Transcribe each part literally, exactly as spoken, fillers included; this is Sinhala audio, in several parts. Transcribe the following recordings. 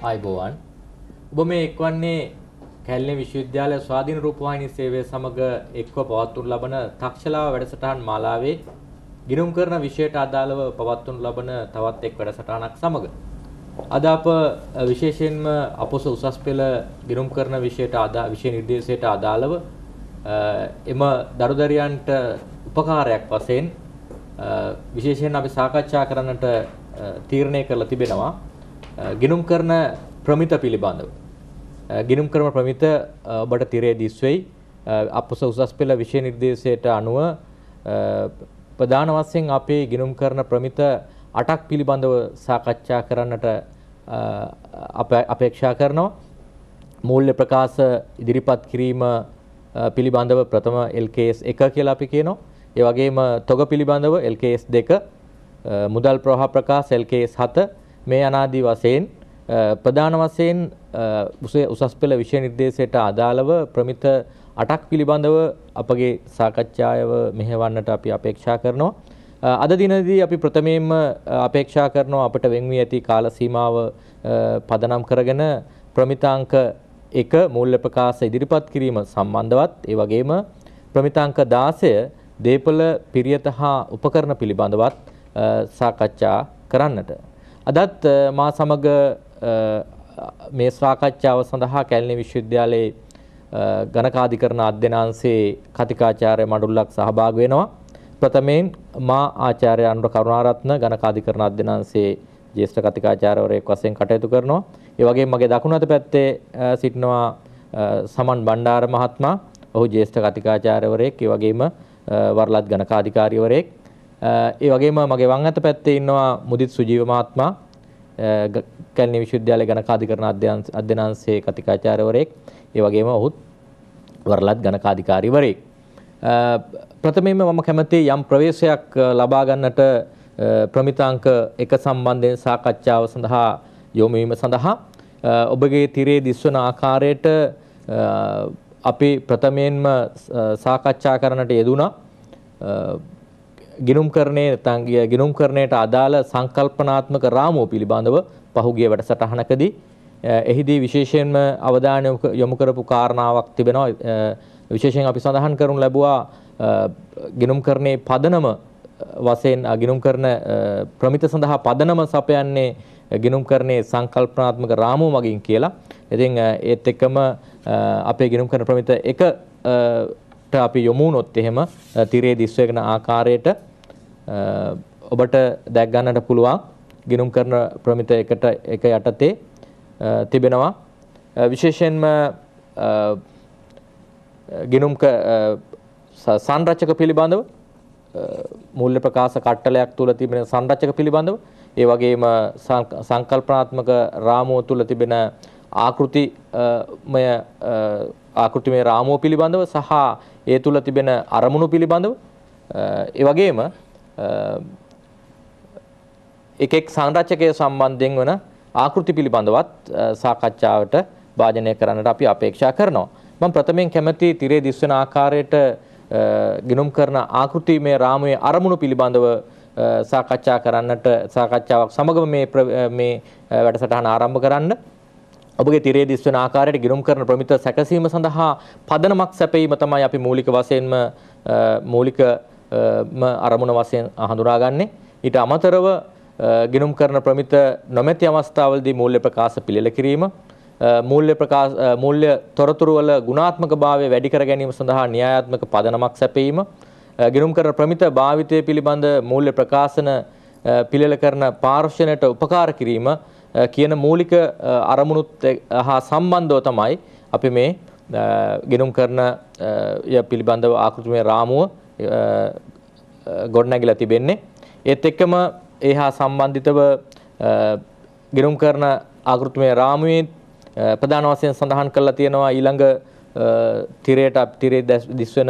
ආයිබෝවන් ඔබ මේ එක්වන්නේ කැලණි විශ්වවිද්‍යාලය ස්වාධීන රූපවාහිනී සේවය සමග එක්ව පවත්වනු ලබන තක්ෂලාව වැඩසටහන් මාලාවේ ගිණුම් කරන විෂයට අදාළව පවත්වනු ලබන තවත් එක් වැඩසටහනක් සමග අද අප විශේෂයෙන්ම අපොස උසස් පෙළ ගිණුම් කරන විෂයට අදාළ විෂය නිර්දේශයට අදාළව එම දරුදරියන්ට උපකාරයක් වශයෙන් විශේෂයෙන් අපි සාකච්ඡා කරන්නට තීරණය කරලා තිබෙනවා ගිණුම් කරන ප්‍රමිත පිළිබඳව. ගිණුම් කරන ප්‍රමිත ඔබට තිරේ දිස් වෙයි. අපොස උසස් පෙළ විෂය නිර්දේශයට අනුව ප්‍රධාන වශයෙන් අපේ ගිණුම් කරන ප්‍රමිත අටක් පිළිබඳව සාකච්ඡා කරන්නට අප අපේක්ෂා කරනවා. මූල්‍ය ප්‍රකාශ ඉදිරිපත් කිරීම පිළිබඳව ප්‍රථම එල් කේ එස් එක කියලා අපි කියනවා. ඒ වගේම තොග පිළිබඳව එල් කේ එස් දෙක, මුදල් ප්‍රවාහ ප්‍රකාශ එල් කේ එස් හත මේ අනාදී වශයෙන් ප්‍රධාන වශයෙන් උසස් පෙළ විෂය නිර්දේශයට අදාළව ප්‍රමිත අටක් පිළිබඳව අපගේ සාකච්ඡාව මෙහෙවන්නට අපි අපේක්ෂා කරනවා. අද දිනදී අපි ප්‍රථමයෙන්ම අපේක්ෂා කරනවා අපට වෙන් වී ඇති කාල සීමාව පදනම් කරගෙන ප්‍රමිතාංක එක මූල්‍ය ප්‍රකාශ ඉදිරිපත් කිරීම සම්බන්ධවත් ඒ වගේම ප්‍රමිතාංක දාසය දේපල පිරියත හා උපකරණ පිළිබඳවත් සාකච්ඡා කරන්නට. අදත් මා සමග මේ සාකච්ඡාව සඳහා කැලණි විශ්වවිද්‍යාලයේ ගණකාධිකරණ අධ්‍යනාංශයේ කතිකාචාර්ය මඩුල්ලක් සහභාගී වෙනවා. ප්‍රථමයෙන් මා ආචාර්ය අනුර කරුණාරත්න ගණකාධිකරණ අධ්‍යනාංශයේ ජ්‍යෙෂ්ඨ කතිකාචාර්යවරයෙක් වශයෙන් කටයුතු කරනවා. ඒ වගේම මගේ දකුණු අත පැත්තේ සිටිනවා සමන් බණ්ඩාර මහත්මයා. ඔහු ජ්‍යෙෂ්ඨ කතිකාචාර්යවරයෙක්. ඒ වගේම වරලත් ගණකාධිකාරිවරයෙක්. ඒ වගේම මගේ වම් අත පැත්තේ ඉන්නවා මුදිත් සුජීව මහත්මයා කැලණි විශ්වවිද්‍යාලයේ ගණකාධිකරණ අධ්‍යනාංශයේ කතිකාචාර්යවරයෙක්. ඒ වගේම ඔහුත් වරලත් ගණකාධිකාරිවරයෙක්. ප්‍රථමයෙන්ම මම කැමතියි යම් ප්‍රවේශයක් ලබා ගන්නට ප්‍රමිතාංක එක සම්බන්ධයෙන් සාකච්ඡාව සඳහා යොමු වීම සඳහා ඔබගේ තිරේ දිස්වන ආකාරයට අපි ප්‍රථමයෙන්ම සාකච්ඡා කරන්නට යෙදුණා ගිණුම් කරණේ නැත්නම් ගිණුම් කරණයට අදාළ සංකල්පනාත්මක රාමුව පිළිබඳව පහුගිය වැඩසටහනකදී එහිදී විශේෂයෙන්ම අවධානය යොමු කරපු කාරණාවක් තිබෙනවා. විශේෂයෙන් අපි සඳහන් කරනු ලැබුවා ගිණුම් කරණේ පදනම වශයෙන් ගිණුම් කරන ප්‍රමිත සඳහා පදනම සපයන්නේ ගිණුම් කරණේ සංකල්පනාත්මක රාමුව මගින් කියලා. ඉතින් ඒත් එක්කම අපේ ගිණුම් කරන ප්‍රමිත එක අපි යොමු වුණොත් එහෙම තිරේ දිස් වෙන ආකාරයට ඔබට දැක් ගන්නට පුළුවන් ගිණුම් කරන ප්‍රමිත එකට එක යටතේ තිබෙනවා විශේෂයෙන්ම ගිණුම් සංරචක පිළිබඳව මූල්‍ය ප්‍රකාශ කට්ටලයක් තුල තිබෙන සංරචක පිළිබඳව ඒ වගේම සංකල්පනාත්මක රාමුව තුල තිබෙන ආකෘතිමය ආකෘතිමය රාමුව පිළිබඳව සහ ඒ තුල තිබෙන අරමුණු පිළිබඳව ඒ වගේම එක් එක් සංරචකයේ සම්බන්ධයෙන් වන ආකෘති පිළිබඳවත් සාකච්ඡාවට භාජනය කරන්නට අපි අපේක්ෂා කරනවා. මම ප්‍රථමයෙන් කැමති තිරේ දිස්වන ආකාරයට ගිණුම් කරන ආකෘතිමය රාමුවේ අරමුණු පිළිබඳව සාකච්ඡා කරන්නට සාකච්ඡාවක් සමගම මේ මේ වැඩසටහන ආරම්භ කරන්න. ඔබගේ තිරේ දිස් වෙන ආකාරයට ගිණුම් කරන ප්‍රමිත සැකසීම සඳහා පදනමක් සැපීම තමයි අපි මූලික වශයෙන්ම මූලිකම අරමුණ වශයෙන් හඳුනාගන්නේ. ඊට අමතරව ගිණුම් කරන ප්‍රමිත නොමැති අවස්ථාවලදී මූල්‍ය ප්‍රකාශ පිළිල කිරීම, මූල්‍ය ප්‍රකාශ මූල්‍ය තොරතුරු වල ගුණාත්මක භාවය වැඩි කර ගැනීම සඳහා න්‍යායාත්මක පදනමක් සැපීම, ගිණුම් කරන ප්‍රමිත භාවිතය පිළිබඳ මූල්‍ය ප්‍රකාශන පිළිල කරන පාර්ශ්වණයට උපකාර කිරීම කියන මූලික අරමුණුත් හා සම්බන්ධව තමයි අපි මේ ගිණුම් කරන ය පිළිබඳව ආකෘතිමය රාමුව ගොඩනැගිලා තිබෙන්නේ. ඒත් එක්කම ඒ හා සම්බන්ධිතව ගිණුම් කරන ආකෘතිමය රාමුවේ ප්‍රධාන වශයෙන් සඳහන් කරලා තියෙනවා ඊළඟ තිරයට තිරේ දිස්වෙන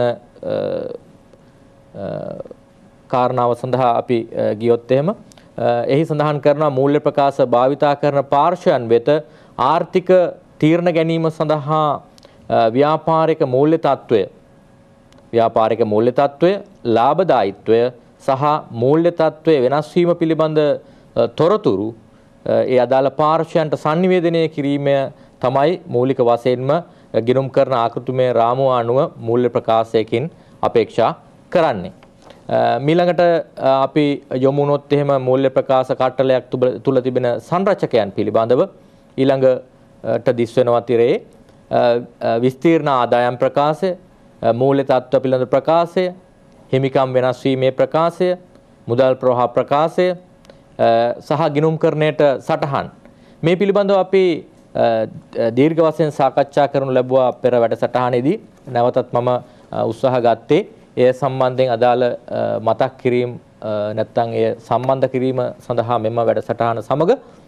කාරණාව සඳහා අපි ගියොත් එහෙම එහි සඳහන් කරනවා මූල්‍ය ප්‍රකාශ භාවිතා කරන පාර්ශ්වයන් වෙත ආර්ථික තීරණ ගැනීම සඳහා ව්‍යාපාරික මූල්‍ය තත්ත්වය ව්‍යාපාරික මූල්‍ය තත්ත්වය ලාභදායීත්වය සහ මූල්‍ය තත්ත්වයේ වෙනස් වීම පිළිබඳ තොරතුරු ඒ අදාළ පාර්ශ්වයන්ට sannivedanaya කිරීම තමයි මූලික වශයෙන්ම ගිණුම් කරන ආකෘතිමය රාමුව අනුව මූල්‍ය ප්‍රකාශයකින් අපේක්ෂා කරන්නේ. මීළඟට අපි යොමු වුණොත් එහෙම මූල්‍ය ප්‍රකාශ කට්ටලයක් තුල තිබෙන සංරචකයන් පිළිබඳව ඊළඟට දිස් වෙනවා තිරේ විස්තීර්ණ ආදායම් ප්‍රකාශය, මූල්‍ය තත්ත්ව පිළිබඳ ප්‍රකාශය, හිමිකම් වෙනස් වීමේ ප්‍රකාශය, මුදල් ප්‍රවාහ ප්‍රකාශය සහ ගිණුම්කරණයට සටහන් මේ පිළිබඳව අපි දීර්ඝ වශයෙන් සාකච්ඡා කරනු ලැබුවා පෙර වැඩසටහනේදී. නැවතත් මම උත්සාහ ගත්තේ ඒ සම්බන්ධයෙන් අදාළ මතක් කිරීම නැත්නම් ඒ සම්බන්ධ කිරීම සඳහා මෙම වැඩසටහන සමග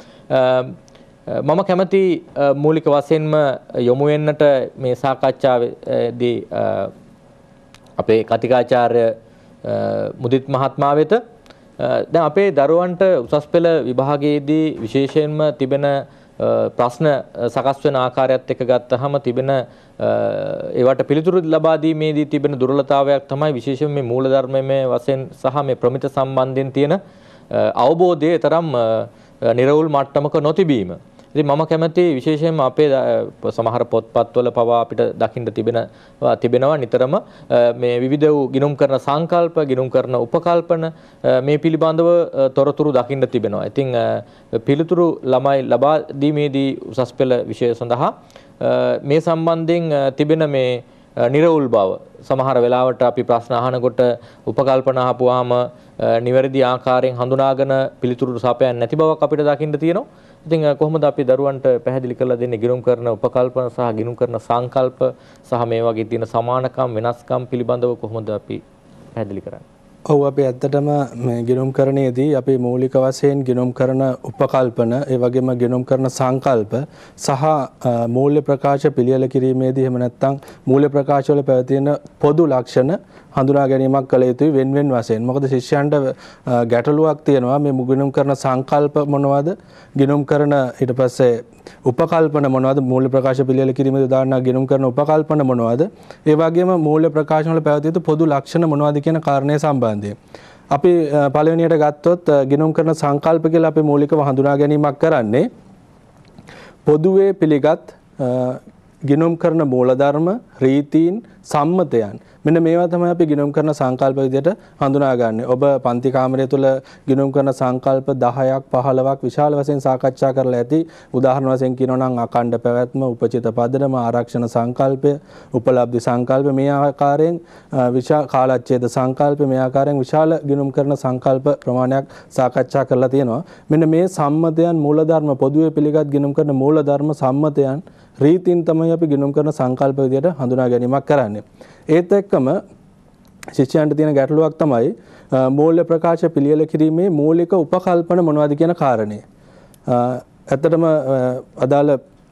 මම කැමති මූලික වශයෙන්ම යොමු වෙන්නට මේ සාකච්ඡාවේදී අපේ කතිකාචාර්ය මුදිත් මහත්මයා වෙත දැන් අපේ දරුවන්ට උසස් පෙළ විභාගයේදී විශේෂයෙන්ම තිබෙන ප්‍රශ්න සකස් වෙන ආකාරයත් එක්ක ගත්තහම තිබෙන ඒවට පිළිතුරු ලබා දීමේදී තිබෙන දුර්වලතාවයක් තමයි විශේෂයෙන් මේ මූලධර්මයේ වශයෙන් සහ මේ ප්‍රමිත සම්බන්ධයෙන් තියෙන අවබෝධය තරම් නිර්වුල් මට්ටමක නොතිබීම. ඉතින් මම කැමති විශේෂයෙන්ම අපේ සමහර පොත්පත්වල පවා අපිට දකින්න තිබෙන තිබෙනවා නිතරම මේ විවිධ වූ ගිණුම් කරන සංකල්ප, ගිණුම් කරන උපකල්පන මේ පිළිබඳව තොරතුරු දකින්න තිබෙනවා. ඉතින් පිළිතුරු ළමයි ලබා දීමේදී උසස් පෙළ විෂය සඳහා මේ සම්බන්ධයෙන් තිබෙන මේ නිර්වුල් බව සමහර වෙලාවට අපි ප්‍රශ්න අහනකොට උපකල්පන අහපුවාම නිවැරදි ආකාරයෙන් හඳුනාගෙන පිළිතුරු සපයන්නේ නැති බවක් අපිට දකින්න තියෙනවා. ඉතින් කොහොමද අපි දරුවන්ට පැහැදිලි කරලා දෙන්නේ ගිණුම් කරන උපකල්පන සහ ගිණුම් කරන සංකල්ප සහ මේ වගේ තියෙන සමානකම් වෙනස්කම් පිළිබඳව කොහොමද අපි පැහැදිලි කරන්නේ? ඔව් අපි ඇත්තටම මේ ගිණුම් කරණයේදී අපි මූලික වශයෙන් ගිණුම් කරන උපකල්පන ඒ වගේම ගිණුම් කරන සංකල්ප සහ මූල්‍ය ප්‍රකාශ පිළියෙල කිරීමේදී එහෙම නැත්නම් මූල්‍ය ප්‍රකාශ වල පැවතින පොදු ලක්ෂණ හඳුනා ගැනීමක් කළ යුතුයි වෙන වෙන වශයෙන්. මොකද ශිෂ්‍යයන්ට ගැටලුවක් තියෙනවා මේ ගිණුම් කරන සංකල්ප මොනවද? ගිණුම් කරන ඊට පස්සේ උපකල්පන මොනවද? මූල්‍ය ප්‍රකාශ පිළියෙල කිරීමේදී උදාහරණයක් ගිණුම් කරන උපකල්පන මොනවද? ඒ වගේම මූල්‍ය ප්‍රකාශන වල පැවතිය යුතු පොදු ලක්ෂණ මොනවද කියන කාරණේ සම්බන්ධයෙන් අපි පළවෙනියට ගත්තොත් ගිණුම් කරන සංකල්ප කියලා අපි මූලිකව හඳුනා ගැනීමක් කරන්නේ පොදුවේ පිළිගත් ගිණුම් කරන මූලධර්ම, රීතීන්, සම්මතයන් මෙන්න මේවා තමයි අපි ගිණුම් කරන සංකල්ප විදිහට හඳුනාගන්නේ. ඔබ පන්ති කාමරය තුල ගිණුම් කරන සංකල්ප දහයක් පහළොවක් විශාල වශයෙන් සාකච්ඡා කරලා ඇති. උදාහරණ වශයෙන් කියනවා නම් අකණ්ඩ පැවැත්ම, උපචිත පදනම, ආරක්ෂණ සංකල්පය, උපලබ්ධි සංකල්ප මේ ආකාරයෙන් විශාල කාලච්ඡේද සංකල්ප මේ ආකාරයෙන් විශාල ගිණුම් කරන සංකල්ප ප්‍රමාණයක් සාකච්ඡා කරලා තියෙනවා. මෙන්න මේ සම්මතයන් මූලධර්ම පොදුවේ පිළිගත් ගිණුම් කරන මූලධර්ම සම්මතයන් රීතීන් තමයි අපි ගිණුම් කරන සංකල්ප විදිහට හඳුනා ගැනීමක් කරන්නේ. ඒත් එක්කම ශිෂ්‍යයන්ට තියෙන ගැටලුවක් තමයි මූල්‍ය ප්‍රකාශ පිළියෙල කිරීමේ මූලික උපකල්පන මොනවද කියන කාරණේ. ඇත්තටම අදාළ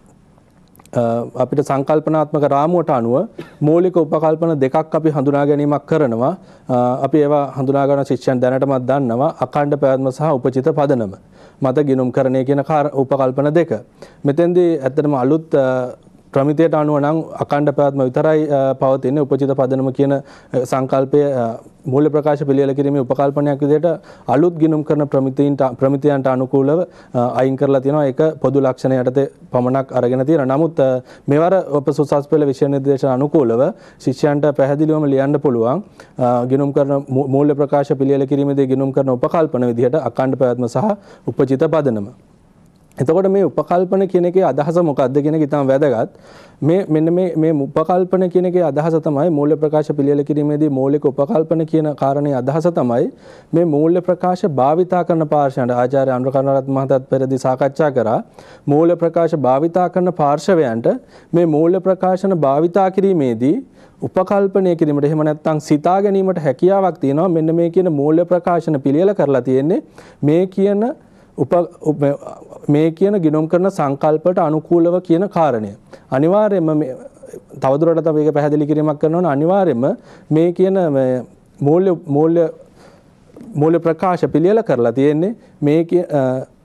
අපිට සංකල්පනාත්මක රාමුවට අනුව මූලික උපකල්පන දෙකක් අපි හඳුනා ගැනීමක් කරනවා. අපි ඒවා හඳුනා ගන්න ශිෂ්‍යයන් දැනටමත් දන්නවා අඛණ්ඩ පැවැත්ම සහ උපචිත පදනම මත ගිණුම් කරණය කියන උපකල්පන දෙක. මෙතෙන්දී ඇත්තටම අලුත් ප්‍රමිතියට අනුව නම් අඛණ්ඩ පැවැත්ම විතරයි පවතින්නේ. උපචිත පදනම කියන සංකල්පය මූල්‍ය ප්‍රකාශ පිළියෙල කිරීමේ උපකල්පනයක් විදිහට අලුත් ගිණුම් කරන ප්‍රමිතීන්ට ප්‍රමිතියන්ට අනුකූලව අයින් කරලා තියෙනවා. ඒක පොදු ලක්ෂණ යටතේ පමණක් අරගෙන තියෙනවා. නමුත් මෙවර ඔප සුසස් පෙළ විෂය නිර්දේශන අනුකූලව ශිෂ්‍යයන්ට පැහැදිලිවම ලියන්න පුළුවන් ගිණුම් කරන මූල්‍ය ප්‍රකාශ පිළියෙල කිරීමේදී ගිණුම් කරන උපකල්පන විදිහට අඛණ්ඩ පැවැත්ම සහ උපචිත පදනම. එතකොට මේ උපකල්පන කියන එකේ අදහස මොකක්ද කියන එක ඉතාම වැදගත්. මේ මෙන්න මේ මේ උපකල්පන කියන එකේ අදහස තමයි මූල්‍ය ප්‍රකාශ පිළියෙල කිරීමේදී මූලික උපකල්පන කියන කාරණේ අදහස තමයි මේ මූල්‍ය ප්‍රකාශ භාවිතා කරන පාර්ශවයන්ට ආචාර්ය අනුරකරණරත්න මහතාත් පෙරදී සාකච්ඡා කරා. මූල්‍ය ප්‍රකාශ භාවිතා කරන පාර්ශවයන්ට මේ මූල්‍ය ප්‍රකාශන භාවිතා කිරීමේදී උපකල්පනය කිරීමට එහෙම නැත්නම් සිතා ගැනීමට හැකියාවක් තියෙනවා. මෙන්න මේ කියන මූල්‍ය ප්‍රකාශන පිළියෙල කරලා තියෙන්නේ මේ කියන උප මේ කියන ගිණුම් කරන සංකල්පයට අනුකූලව කියන කාරණය. අනිවාර්යයෙන්ම මේ තවදුරටත් අපි ඒක පැහැදිලි කිරීමක් කරනවා නම් අනිවාර්යයෙන්ම මේ කියන මූල්‍ය මූල්‍ය මූල්‍ය ප්‍රකාශ පිළියෙල කරලා තියෙන්නේ මේ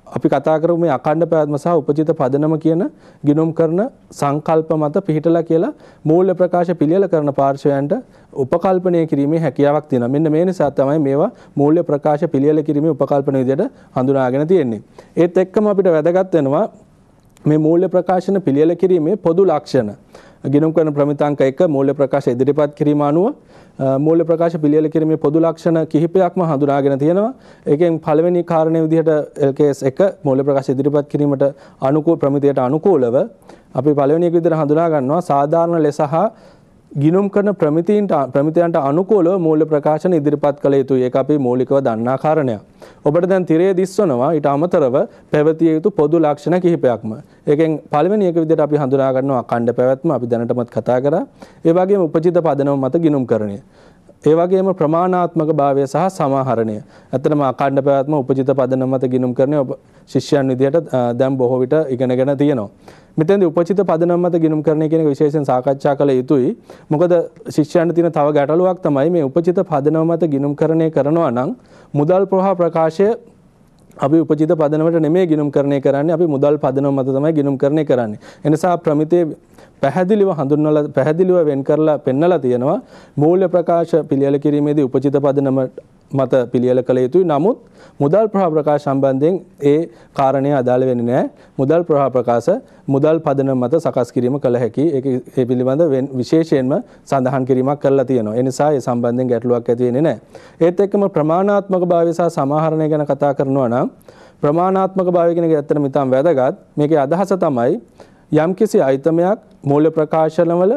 අපි කතා කරමු මේ අඛණ්ඩ පැවැත්ම සහ උපචිත පදනම කියන ගිණුම් කරන සංකල්ප මත පිහිටලා කියලා මූල්‍ය ප්‍රකාශ පිළියෙල කරන පාර්ශවයන්ට උපකල්පනය කිරීමේ හැකියාවක් තියෙනවා. මෙන්න මේ නිසා තමයි මේවා මූල්‍ය ප්‍රකාශ පිළියෙල කිරීමේ උපකල්පන විදිහට හඳුනාගෙන තියෙන්නේ. ඒත් එක්කම අපිට වැදගත් වෙනවා මේ මූල්‍ය ප්‍රකාශන පිළියෙල කිරීමේ පොදු ලක්ෂණ. ගිණුම් කරන ප්‍රමිතාංක එක මූල්‍ය ප්‍රකාශ ඉදිරිපත් කිරීම අනුව මූල්‍ය ප්‍රකාශ පිළියෙල කිරීමේ පොදු ලක්ෂණ කිහිපයක්ම හඳුනාගෙන තියෙනවා. ඒකෙන් පළවෙනි කාරණේ විදිහට එල් කේ එස් එක මූල්‍ය ප්‍රකාශ ඉදිරිපත් කිරීමට අනුකූල ප්‍රමිතියට අනුකූලව අපි පළවෙනි එක විදිහට හඳුනා ගන්නවා සාධාරණ ලෙස හා ගිණුම් කරන ප්‍රමිතීන්ට ප්‍රමිතයන්ට අනුකූලව මූල්‍ය ප්‍රකාශන ඉදිරිපත් කළ යුතුයි. ඒක අපි මූලිකව දන්නා කාරණයක්. ඔබට දැන් තිරයේ දිස්වනවා ඊට අමතරව පැවතිය යුතු පොදු ලක්ෂණ කිහිපයක්ම. ඒකෙන් පළවෙනි එක විදිහට අපි හඳුනා ගන්නවා අඛණ්ඩ පැවැත්ම. අපි දැනටමත් කතා කරා. ඒ වගේම උපචිත පදනම මත ගිණුම් කරණය. ඒ වගේම ප්‍රමාණාත්මක භාවය සහ සමාහරණය. ඇත්තටම අඛණ්ඩ පැවැත්ම උපචිත පදනම මත ගිණුම් කරණය ඔබ ශිෂ්‍යයන් විදිහට දැන් බොහෝ විට ඉගෙනගෙන තියෙනවා. මෙතෙන්දී උපචිත පදනම මත ගිණුම් කරණය කියන එක විශේෂයෙන් සාකච්ඡා කළ යුතුයි. මොකද ශිෂ්‍යයන්ට තියෙන තව ගැටලුවක් තමයි මේ උපචිත පදනම මත ගිණුම් කරණය කරනවා නම් මුදල් ප්‍රවාහ ප්‍රකාශය අපි උපචිත පදනමට නෙමෙයි ගිණුම් කරණය කරන්නේ. අපි මුදල් පදනම මත තමයි ගිණුම් කරණය කරන්නේ. එනිසා ප්‍රමිතේ පැහැදිලිව හඳුන්වලා පැහැදිලිව වෙන් කරලා පෙන්නලා තියෙනවා මූල්‍ය ප්‍රකාශ පිළියෙල කිරීමේදී උපචිත පදනම මත පිළියෙල කළ යුතුයි. නමුත් මුදල් ප්‍රවාහ ප්‍රකාශ සම්බන්ධයෙන් ඒ කාරණේ අදාළ වෙන්නේ නැහැ. මුදල් ප්‍රවාහ ප්‍රකාශ මුදල් පදනම මත සකස් කිරීම කළ හැකි. ඒක ඒ පිළිබඳ විශේෂයෙන්ම සඳහන් කිරීමක් කරලා තියෙනවා. ඒ නිසා ඒ සම්බන්ධයෙන් ගැටලුවක් ඇති වෙන්නේ නැහැ. ඒත් එක්කම ප්‍රමාණාත්මක භාවය සහ සමාහරණය ගැන කතා කරනවා නම් ප්‍රමාණාත්මක භාවය කියන එක ඇත්තටම ඉතාම වැදගත්. මේකේ අදහස තමයි යම්කිසි අයිතමයක් මූල්‍ය ප්‍රකාශනවල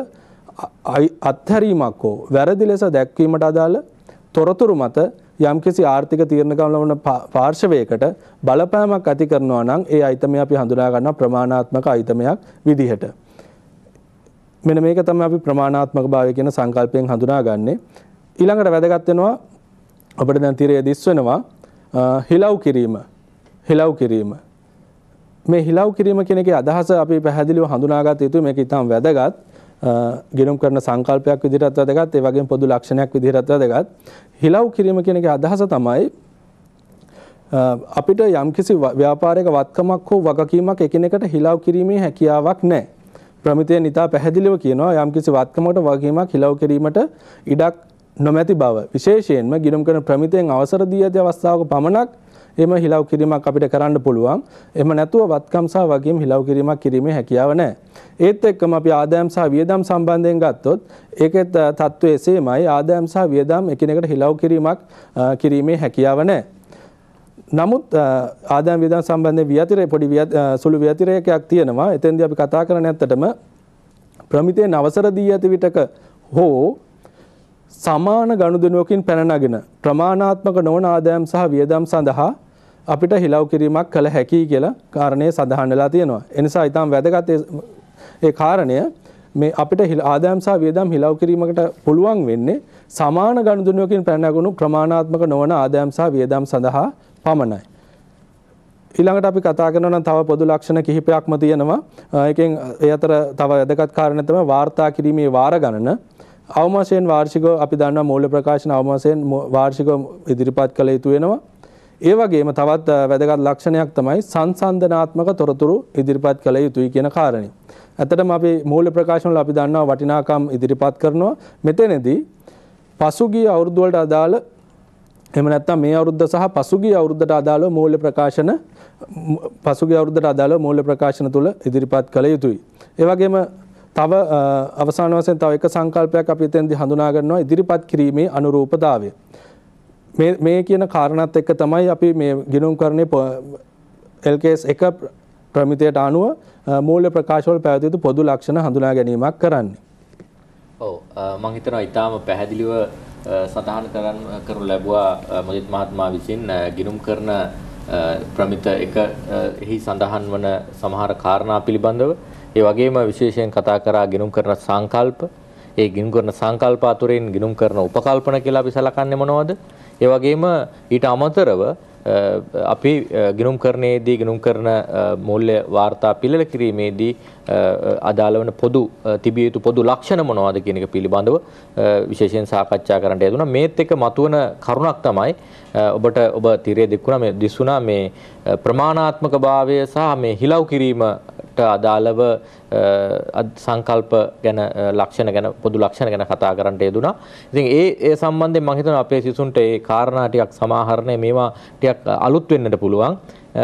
අත්හැරීමක් හෝ වැරදි ලෙස දැක්වීමට අදාළ තොරතුරු මත යම්කිසි ආර්ථික තීරණ ගමන වන පාර්ශවයකට බලපෑමක් ඇති කරනවා නම් ඒ අයිතමය අපි හඳුනා ගන්නවා ප්‍රමාණාත්මක අයිතමයක් විදිහට. මෙන්න මේක තමයි අපි ප්‍රමාණාත්මක භාවය කියන සංකල්පයෙන් හඳුනාගන්නේ. ඊළඟට වැදගත් වෙනවා අපිට දැන් තිරයේ දිස් වෙනවා හිලව් කිරීම. හිලව් කිරීම. මේ හිලව් කිරීම කියන එකේ අදහස අපි පැහැදිලිව හඳුනාගත යුතුයි. මේක ඉතාම වැදගත්. ගිණුම් කරන සංකල්පයක් විදිහටත් වැදගත්. ඒ වගේම පොදු ලක්ෂණයක් විදිහටත් වැදගත්. හිලව් කිරීම කියන එකේ අදහස තමයි අපිට යම්කිසි ව්‍යාපාරික වත්කමක් හෝ වගකීමක් එකිනෙකට හිලව් කිරීමේ හැකියාවක් නැහැ. ප්‍රමිතියෙන් ඉතා පැහැදිලිව කියනවා යම්කිසි වත්කමකට වගකීමක් හිලව් කිරීමට ඉඩක් නොමැති බව. විශේෂයෙන්ම ගිණුම් කරන ප්‍රමිතියෙන් අවසර දී ඇති අවස්ථාවක පමණක් එම හිලව් කිරීමක් අපිට කරන්න පුළුවන්. එහෙම නැතුව වත්කම් සහ වගකීම් හිලව් කිරීමක් කිරීමේ හැකියාව නැහැ. ඒත් එක්කම අපි ආදායම් සහ වියදම් සම්බන්ධයෙන් ගත්තොත් ඒකෙත් තත්ත්වය එසේමයි. ආදායම් සහ වියදම් එකිනෙකට හිලව් කිරීමක් කිරීමේ හැකියාව නැහැ. නමුත් ආදායම් වියදම් සම්බන්ධයෙන් වියතිරේ පොඩි සුළු වියතිරයකයක් තියෙනවා. එතෙන්දී අපි කතා කරන්නේ ඇත්තටම ප්‍රමිතියෙන් අවසර දී ඇති විටක හෝ සමාන ගනුදෙනුවකින් පැන නගින ප්‍රමාණාත්මක නොවන ආදායම් සහ වියදම් සඳහා අපිට හිලව් කිරීමක් කළ හැකියි කියලා කාරණේ සඳහන් වෙලා තියෙනවා. ඒ නිසා ඊටම වැදගත් ඒ කාරණය මේ අපිට ආදායම් සහ වියදම් හිලව් කිරීමකට පුළුවන් වෙන්නේ සමාන ගනුදෙනුවකින් පැන නගුණු ප්‍රමාණාත්මක නොවන ආදායම් සහ වියදම් සඳහා පමණයි. ඊළඟට අපි කතා කරනවා නම් තව පොදු ලක්ෂණ කිහිපයක්ම තියෙනවා. ඒකෙන් ඒ අතර තව වැදගත් කාරණේ තමයි වාර්තා කිරීමේ වාර ගණන. අවම වශයෙන් වාර්ෂිකව අපි දන්නා මූල්‍ය ප්‍රකාශන අවම වශයෙන් වාර්ෂිකව ඉදිරිපත් කළ යුතු වෙනවා. ඒ වගේම තවත් වැදගත් ලක්ෂණයක් තමයි සංසන්දනාත්මක තොරතුරු ඉදිරිපත් කළ යුතුයි කියන කාරණය. ඇත්තටම අපි මූල්‍ය ප්‍රකාශන වල අපි දන්නවා වටිනාකම් ඉදිරිපත් කරනවා. මෙතනදී පසුගිය අවුරුදු වලට අදාළ එහෙම නැත්නම් මේ අවුරුද්ද සහ පසුගිය අවුරුද්දට අදාළව මූල්‍ය ප්‍රකාශන පසුගිය අවුරුද්දට අදාළව මූල්‍ය ප්‍රකාශන තුල ඉදිරිපත් කළ යුතුයි. ඒ වගේම තව අවසාන වශයෙන් තව එක සංකල්පයක් අපි එතෙන්දී හඳුනා ගන්නවා ඉදිරිපත් කිරීමේ අනුරූපතාවය. මේ මේ කියන කාරණාත් එක්ක තමයි අපි මේ ගිණුම් කරන්නේ එල් කේ එස් එක ප්‍රමිතියට අනුව මූල්‍ය ප්‍රකාශ වල පැවතිය යුතු පොදු ලක්ෂණ හඳුනා ගැනීමක් කරන්නේ. ඔව් මම හිතනවා ඊටාම පැහැදිලිව සඳහන් කරන් කරනු ලැබුවා මොදිත් මහත්මයා විසින් ගිණුම් කරන ප්‍රමිත එක එහි සඳහන් වන සමහර කාරණා පිළිබඳව. ඒ වගේම විශේෂයෙන් කතා කරා ගිණුම් කරන සංකල්ප. ඒ ගිණුම් කරන සංකල්ප අතුරින් ගිණුම් කරන උපකල්පන කියලා අපි සලකන්නේ මොනවද? ඒ වගේම ඊට අමතරව අපි ගිණුම්කරණයේදී ගිණුම් කරන මූල්‍ය වාර්තා පිළිල කිරීමේදී අදාළ වන පොදු තිබිය යුතු පොදු ලක්ෂණ මොනවද කියන එක පිළිබඳව විශේෂයෙන් සාකච්ඡා කරන්නට යෙදුණා. මේත් එක්ක මතුවන කරුණක් තමයි ඔබට ඔබ තිරේ දෙක්ුණා මේ දිසුණා මේ ප්‍රමාණාත්මක භාවය සහ මේ හිලව් කිරීමට අදාළව සංකල්ප ගැන ලක්ෂණ ගැන පොදු ලක්ෂණ ගැන කතා කරන්නට යෙදුණා. ඉතින් ඒ ඒ සම්බන්ධයෙන් මම හිතනවා අපේ සිසුන්ට ඒ කාරණා ටිකක් සමාහරණය මේවා ටිකක් අලුත් වෙන්නට පුළුවන්.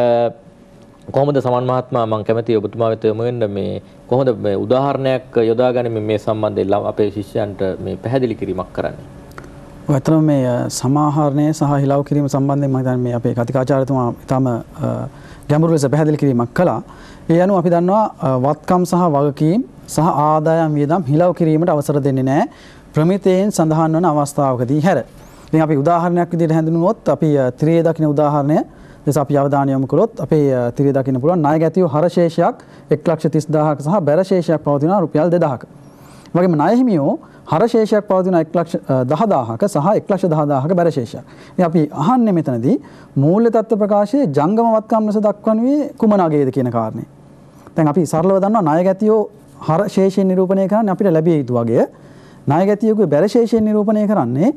කොහොමද සමන් මහත්මයා මම කැමතියි ඔබතුමා වෙත යොමු වෙන්න මේ කොහොමද මේ උදාහරණයක් යොදාගන්නේ මේ සම්බන්ධයෙන් අපේ ශිෂ්‍යයන්ට මේ පැහැදිලි කිරීමක් කරන්නේ. ඇත්තටම මේ සමාහරණය සහ හිලව් කිරීම සම්බන්ධයෙන් මම හිතන්නේ මේ අපේ කතිකාචාර්යතුමා ඊටම ගැඹුරු ලෙස පැහැදිලි කිරීමක් කළා. ඒ අනුව අපි දන්නවා වත්කම් සහ වගකීම් සහ ආදායම් වියදම් හිලව් කිරීමට අවසර දෙන්නේ නැහැ ප්‍රමිතයෙන් සඳහන් වන අවස්ථාවකදී හැර. ඉතින් අපි උදාහරණයක් විදිහට හැඳින්වුවොත් අපි ත්‍රියේ දකින්න උදාහරණය ලෙස අපි අවධානය යොමු කළොත් අපේ ත්‍රියේ දකින්න පුළුවන් ණය ගැතිව හර ශේෂයක් එක ලක්ෂ තිස් හදාරක සහ බැර ශේෂයක් පවතින රුපියල් දෙදාහක. වගේම ණය හිමියෝ හර ශේෂයක් පවතින එක ලක්ෂ දහ හදාරක සහ එක ලක්ෂ දහ හදාරක බැර ශේෂයක්. ඉතින් අපි අහන්නේ මෙතනදී මූල්‍ය තත්ත්ව ප්‍රකාශයේ ජංගම වත්කම් ලෙස දක්වන්නේ කුමන අගයේද කියන කාරණේ. දැන් අපි සරලව දන්නවා ණය ගැතියෝ හර ශේෂයෙන් නිරූපණය කරන්නේ අපිට ලැබිය යුතු වගය. ණය ගැතියෙකුගේ බැර ශේෂයෙන් නිරූපණය කරන්නේ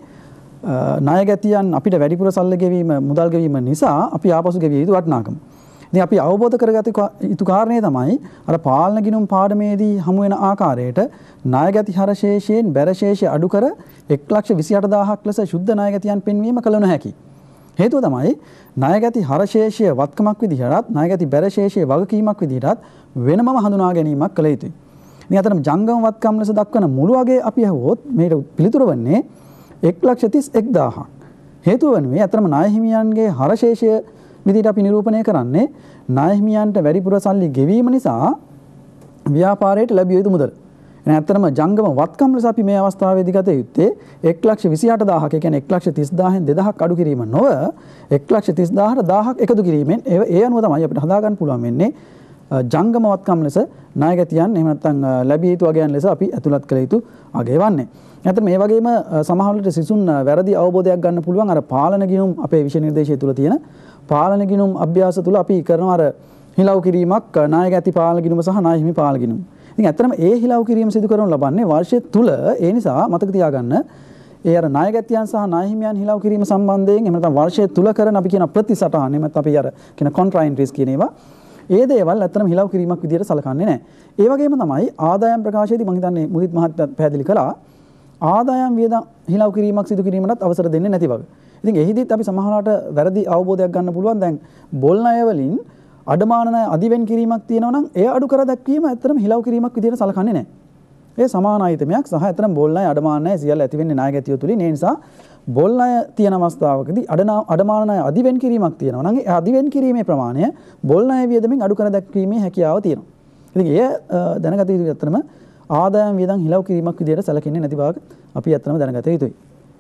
ණය ගැතියන් අපිට වැඩිපුර සල්ලි ගෙවීම මුදල් ගෙවීම නිසා අපි ආපසු ගෙවිය යුතු වටිනාකම. ඉතින් අපි අවබෝධ කරගත යුතු කාරණේ තමයි අර පාලන ගිණුම් පාඩමේදී හමු වෙන ආකාරයට ණය ගැති හර ශේෂයෙන් බැර ශේෂය අඩු කර එක ලක්ෂ විසි අට හදාරක් ලෙස ශුද්ධ ණය ගැතියන් පෙන්වීම කළ නොහැකි. හේතුව තමයි ණය ගැති හර ශේෂය වත්කමක් විදිහටත් ණය ගැති බැර ශේෂය වගකීමක් විදිහටත් වෙනමම හඳුනා ගැනීමක් කළ යුතුයි. ඉතින් අතරම ජංගම වත්කම් ලෙස දක්වන මුළු අගේ අපි අහුවොත් මේට පිළිතුර වන්නේ එක ලක්ෂ තිස් හදාරක්. හේතුව වන්නේ අතරම ණය හිමියන්ගේ හර ශේෂය විදිහට අපි නිරූපණය කරන්නේ ණය හිමියන්ට වැඩිපුර සල්ලි ගෙවීම නිසා ව්‍යාපාරයට ලැබිය යුතු මුදල. එහෙනම් අතරම ජංගම වත්කම් ලෙස අපි මේ අවස්ථාවේදී ගත යුත්තේ එක ලක්ෂ විසි අට හදාරක ඒ කියන්නේ එක ලක්ෂ තිස් හදාරෙන් දෙදාහක් අඩු කිරීම නොව එක ලක්ෂ තිස් හදාර දහයක් එකතු කිරීමෙන් ඒ අනුව තමයි අපිට හදා ගන්න පුළුවන් වෙන්නේ ජංගම වත්කම් ලෙස ණය ගැතියන් එහෙම නැත්නම් ලැබිය යුතු අගයන් ලෙස අපි ඇතුළත් කළ යුතු අගය වන්නේ. නැත්නම් මේ වගේම සමහර විට සිසුන් වැරදි අවබෝධයක් ගන්න පුළුවන් අර පාලන ගිණුම් අපේ විෂය නිර්දේශය තුල තියෙන පාලන ගිණුම් අභ්‍යාස තුල අපි කරන අර හිලව් කිරීමක් ණය ගැති පාලන ගිණුම සහ ණය හිමි පාලන ගිණුම්. ඉතින් ඇත්තටම ඒ හිලව් කිරීම සිදු කරනු ලබන්නේ වර්ෂය තුල ඒ නිසා මතක තියාගන්න ඒ අර ණය ගැතියන් සහ ණය හිමියන් හිලව් කිරීම සම්බන්ධයෙන් එහෙම නැත්නම් වර්ෂය තුල කරන අපි කියන ප්‍රතිසටහන එහෙම නැත්නම් අපි අර කියන කොන්ට්‍රා එන්ට්‍රීස් කියන ඒවා ඒ දේවල් ඇත්තටම හිලව් කිරීමක් විදියට සලකන්නේ නැහැ. ඒ වගේම තමයි ආදායම් ප්‍රකාශයේදී මම හිතන්නේ මුදිත් මහත්තයා පැහැදිලි කළා ආදායම් වියදම් හිලව් කිරීමක් සිදු කිරීමටත් අවසර දෙන්නේ නැති වගේ. ඉතින් එහිදීත් අපි සමහරවිට වැරදි අවබෝධයක් ගන්න පුළුවන්. දැන් බොල් ණය වලින් අඩමාන ණය අධිවෙන් කිරීමක් තියෙනවා නම් එය අඩු කර දැක්වීම ඇත්තටම හිලව් කිරීමක් විදියට සලකන්නේ නැහැ. ඒ සමාන ආයිතමයක් සහ ඇත්තටම බොල් ණය අඩමාන ණය සියල්ල ඇති වෙන්නේ ණය ගැතියෝ තුලින්. ඒ නිසා බොල් ණය තියෙන අවස්ථාවකදී අඩමාන ණය අධිවෙන් කිරීමක් තියෙනවා නම් ඒ අධිවෙන් කිරීමේ ප්‍රමාණය බොල් ණය වියදමින් අඩු කර දැක්වීමේ හැකියාව තියෙනවා. ඉතින් එය දැනගත යුතු ඇත්තටම ආදායම් වියදම් හිලව් කිරීමක් විදියට සැලකෙන්නේ නැති බව අපි ඇත්තටම දැනගත යුතුයි.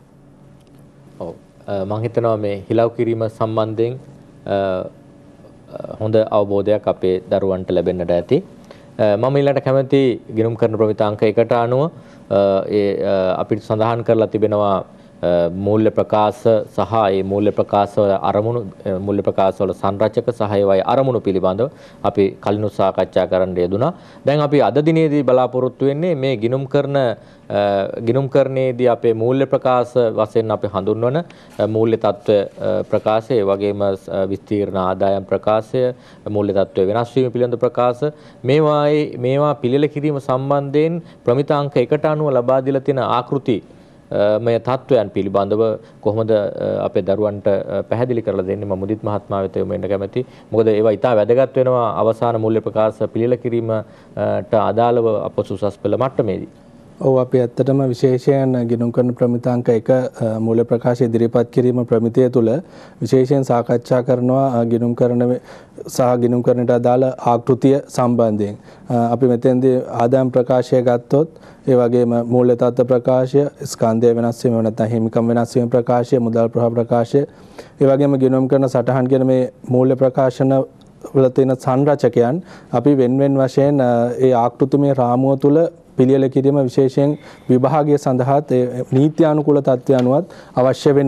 ඔව් මම හිතනවා මේ හිලව් කිරීම සම්බන්ධයෙන් හොඳ අවබෝධයක් අපේ දරුවන්ට ලැබෙන්නට ඇති. මම ඊළඟට කැමති ගිණුම් කරන ප්‍රමිතාංක එකට අනුව ඒ අපිට සඳහන් කරලා තිබෙනවා මූල්‍ය ප්‍රකාශ සහ ඒ මූල්‍ය ප්‍රකාශ වල අරමුණු මූල්‍ය ප්‍රකාශ වල සංරචක සහ ඒවායේ අරමුණු පිළිබඳව අපි කලිනුත් සාකච්ඡා කරන්න යෙදුණා. දැන් අපි අද දිනේදී බලාපොරොත්තු වෙන්නේ මේ ගිණුම් කරන ගිණුම් කරණයේදී අපේ මූල්‍ය ප්‍රකාශ වශයෙන් අපි හඳුන්වන මූල්‍ය තත්ත්ව ප්‍රකාශය, ඒ වගේම විස්තීර්ණ ආදායම් ප්‍රකාශය, මූල්‍ය තත්ත්ව වෙනස් වීම පිළිබඳ ප්‍රකාශ මේවායේ මේවා පිළිල කිරීම සම්බන්ධයෙන් ප්‍රමිතාංක එකට අනුව ලබා දීලා තියෙන ආකෘති මේ තත්වයන් පිළිබඳව කොහොමද අපේ දරුවන්ට පැහැදිලි කරලා දෙන්නේ මම මුදිත් මහත්මයා වෙත යොමු වෙන්න කැමැති. මොකද ඒවා ඉතා වැදගත් වෙනවා අවසාන මූල්‍ය ප්‍රකාශ පිළිල කිරීමට අදාළව අප උසස් පෙළ මට්ටමේදී. ඔව් අපි ඇත්තටම විශේෂයෙන් ගිණුම් කරන ප්‍රමිතාංක එක මූල්‍ය ප්‍රකාශය ඉදිරිපත් කිරීම ප්‍රමිතිය තුළ විශේෂයෙන් සාකච්ඡා කරනවා ගිණුම් කරන සහ ගිණුම් කරන්නට අදාළ ආකෘතිය සම්බන්ධයෙන්. අපි මෙතෙන්දී ආදායම් ප්‍රකාශය ගත්තොත් ඒ වගේම මූල්‍ය තත්ත්ව ප්‍රකාශය, ස්කන්ධය වෙනස් වීම නැත්නම් හිමිකම් වෙනස් වීම ප්‍රකාශය, මුදල් ප්‍රවාහ ප්‍රකාශය, ඒ වගේම ගිණුම් කරන සටහන් කියන මේ මූල්‍ය ප්‍රකාශන වල තියෙන සංරචකයන් අපි වෙන වෙන වශයෙන් ඒ ආකෘතිමය රාමුව තුළ පිළියෙල කිරීම විශේෂයෙන් විභාගය සඳහා නීත්‍යානුකූල තත්ත්වය අනුවත් අවශ්‍ය වෙනවා.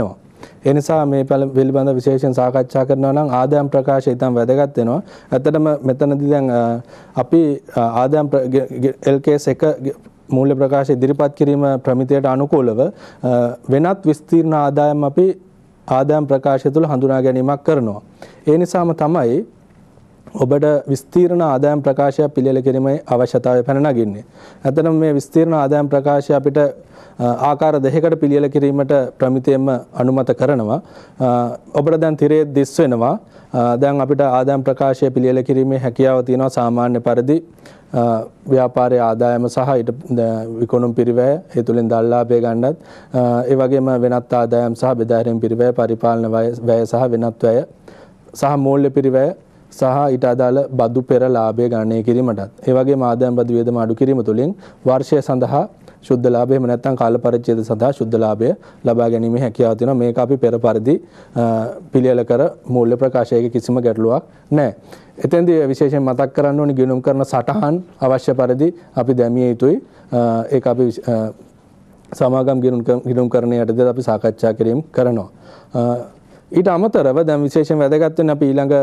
ඒ නිසා මේ පිළිබඳ විශේෂයෙන් සාකච්ඡා කරනවා නම් ආදායම් ප්‍රකාශය ඉතාම වැදගත් වෙනවා. ඇත්තටම මෙතනදී දැන් අපි ආදායම් එල් කේස් එක මූල්‍ය ප්‍රකාශ ඉදිරිපත් කිරීම ප්‍රමිතියට අනුකූලව වෙනත් විස්තීර්ණ ආදායම් අපි ආදායම් ප්‍රකාශය තුළ හඳුනා ගැනීමක් කරනවා. ඒ නිසාම තමයි ඔබට විස්තීර්ණ ආදායම් ප්‍රකාශය පිළියෙල කිරීමේ අවශ්‍යතාවය පැන නගින්නේ. ඇත්තටම මේ විස්තීර්ණ ආදායම් ප්‍රකාශය අපිට ආකාර දෙකකට පිළියෙල කිරීමට ප්‍රමිතියෙන්ම අනුමත කරනවා. ඔබට දැන් තිරයේ දිස් වෙනවා. දැන් අපිට ආදායම් ප්‍රකාශය පිළියෙල කිරීමේ හැකියාව තියෙනවා සාමාන්‍ය පරිදි ව්‍යාපාරයේ ආදායම සහ ඊට විකුණුම් පිරිවැය ඒ තුලින් දල්ලාභය ගන්නත් ඒ වගේම වෙනත් ආදායම් සහ බෙදා හැරීම් පිරිවැය පරිපාලන වැය සහ වෙනත් වැය සහ මූල්‍ය පිරිවැය සහ ඊට අදාළ බදු පෙර ලාභය ගණනය කිරීමටත් ඒ වගේම ආදායම් බදු වියදම අඩු කිරීම තුලින් වර්ෂය සඳහා ශුද්ධ ලාභය එහෙම නැත්නම් කාල පරිච්ඡේද සඳහා ශුද්ධ ලාභය ලබා ගැනීමේ හැකියාව තියෙනවා. මේක අපි පෙර පරිදි පිළියෙල කර මූල්‍ය ප්‍රකාශයක කිසිම ගැටලුවක් නැහැ. එතෙන්දී විශේෂයෙන් මතක් කරන්න ඕනි ගිණුම් කරන සටහන් අවශ්‍ය පරිදි අපි දැමිය යුතුයි. ඒක අපි සමාගම් ගිණුම් කරන යටතේ අපි සාකච්ඡා කිරීම කරනවා. ඊට අමතරව දැන් විශේෂයෙන් වැදගත් වෙන අපි ඊළඟ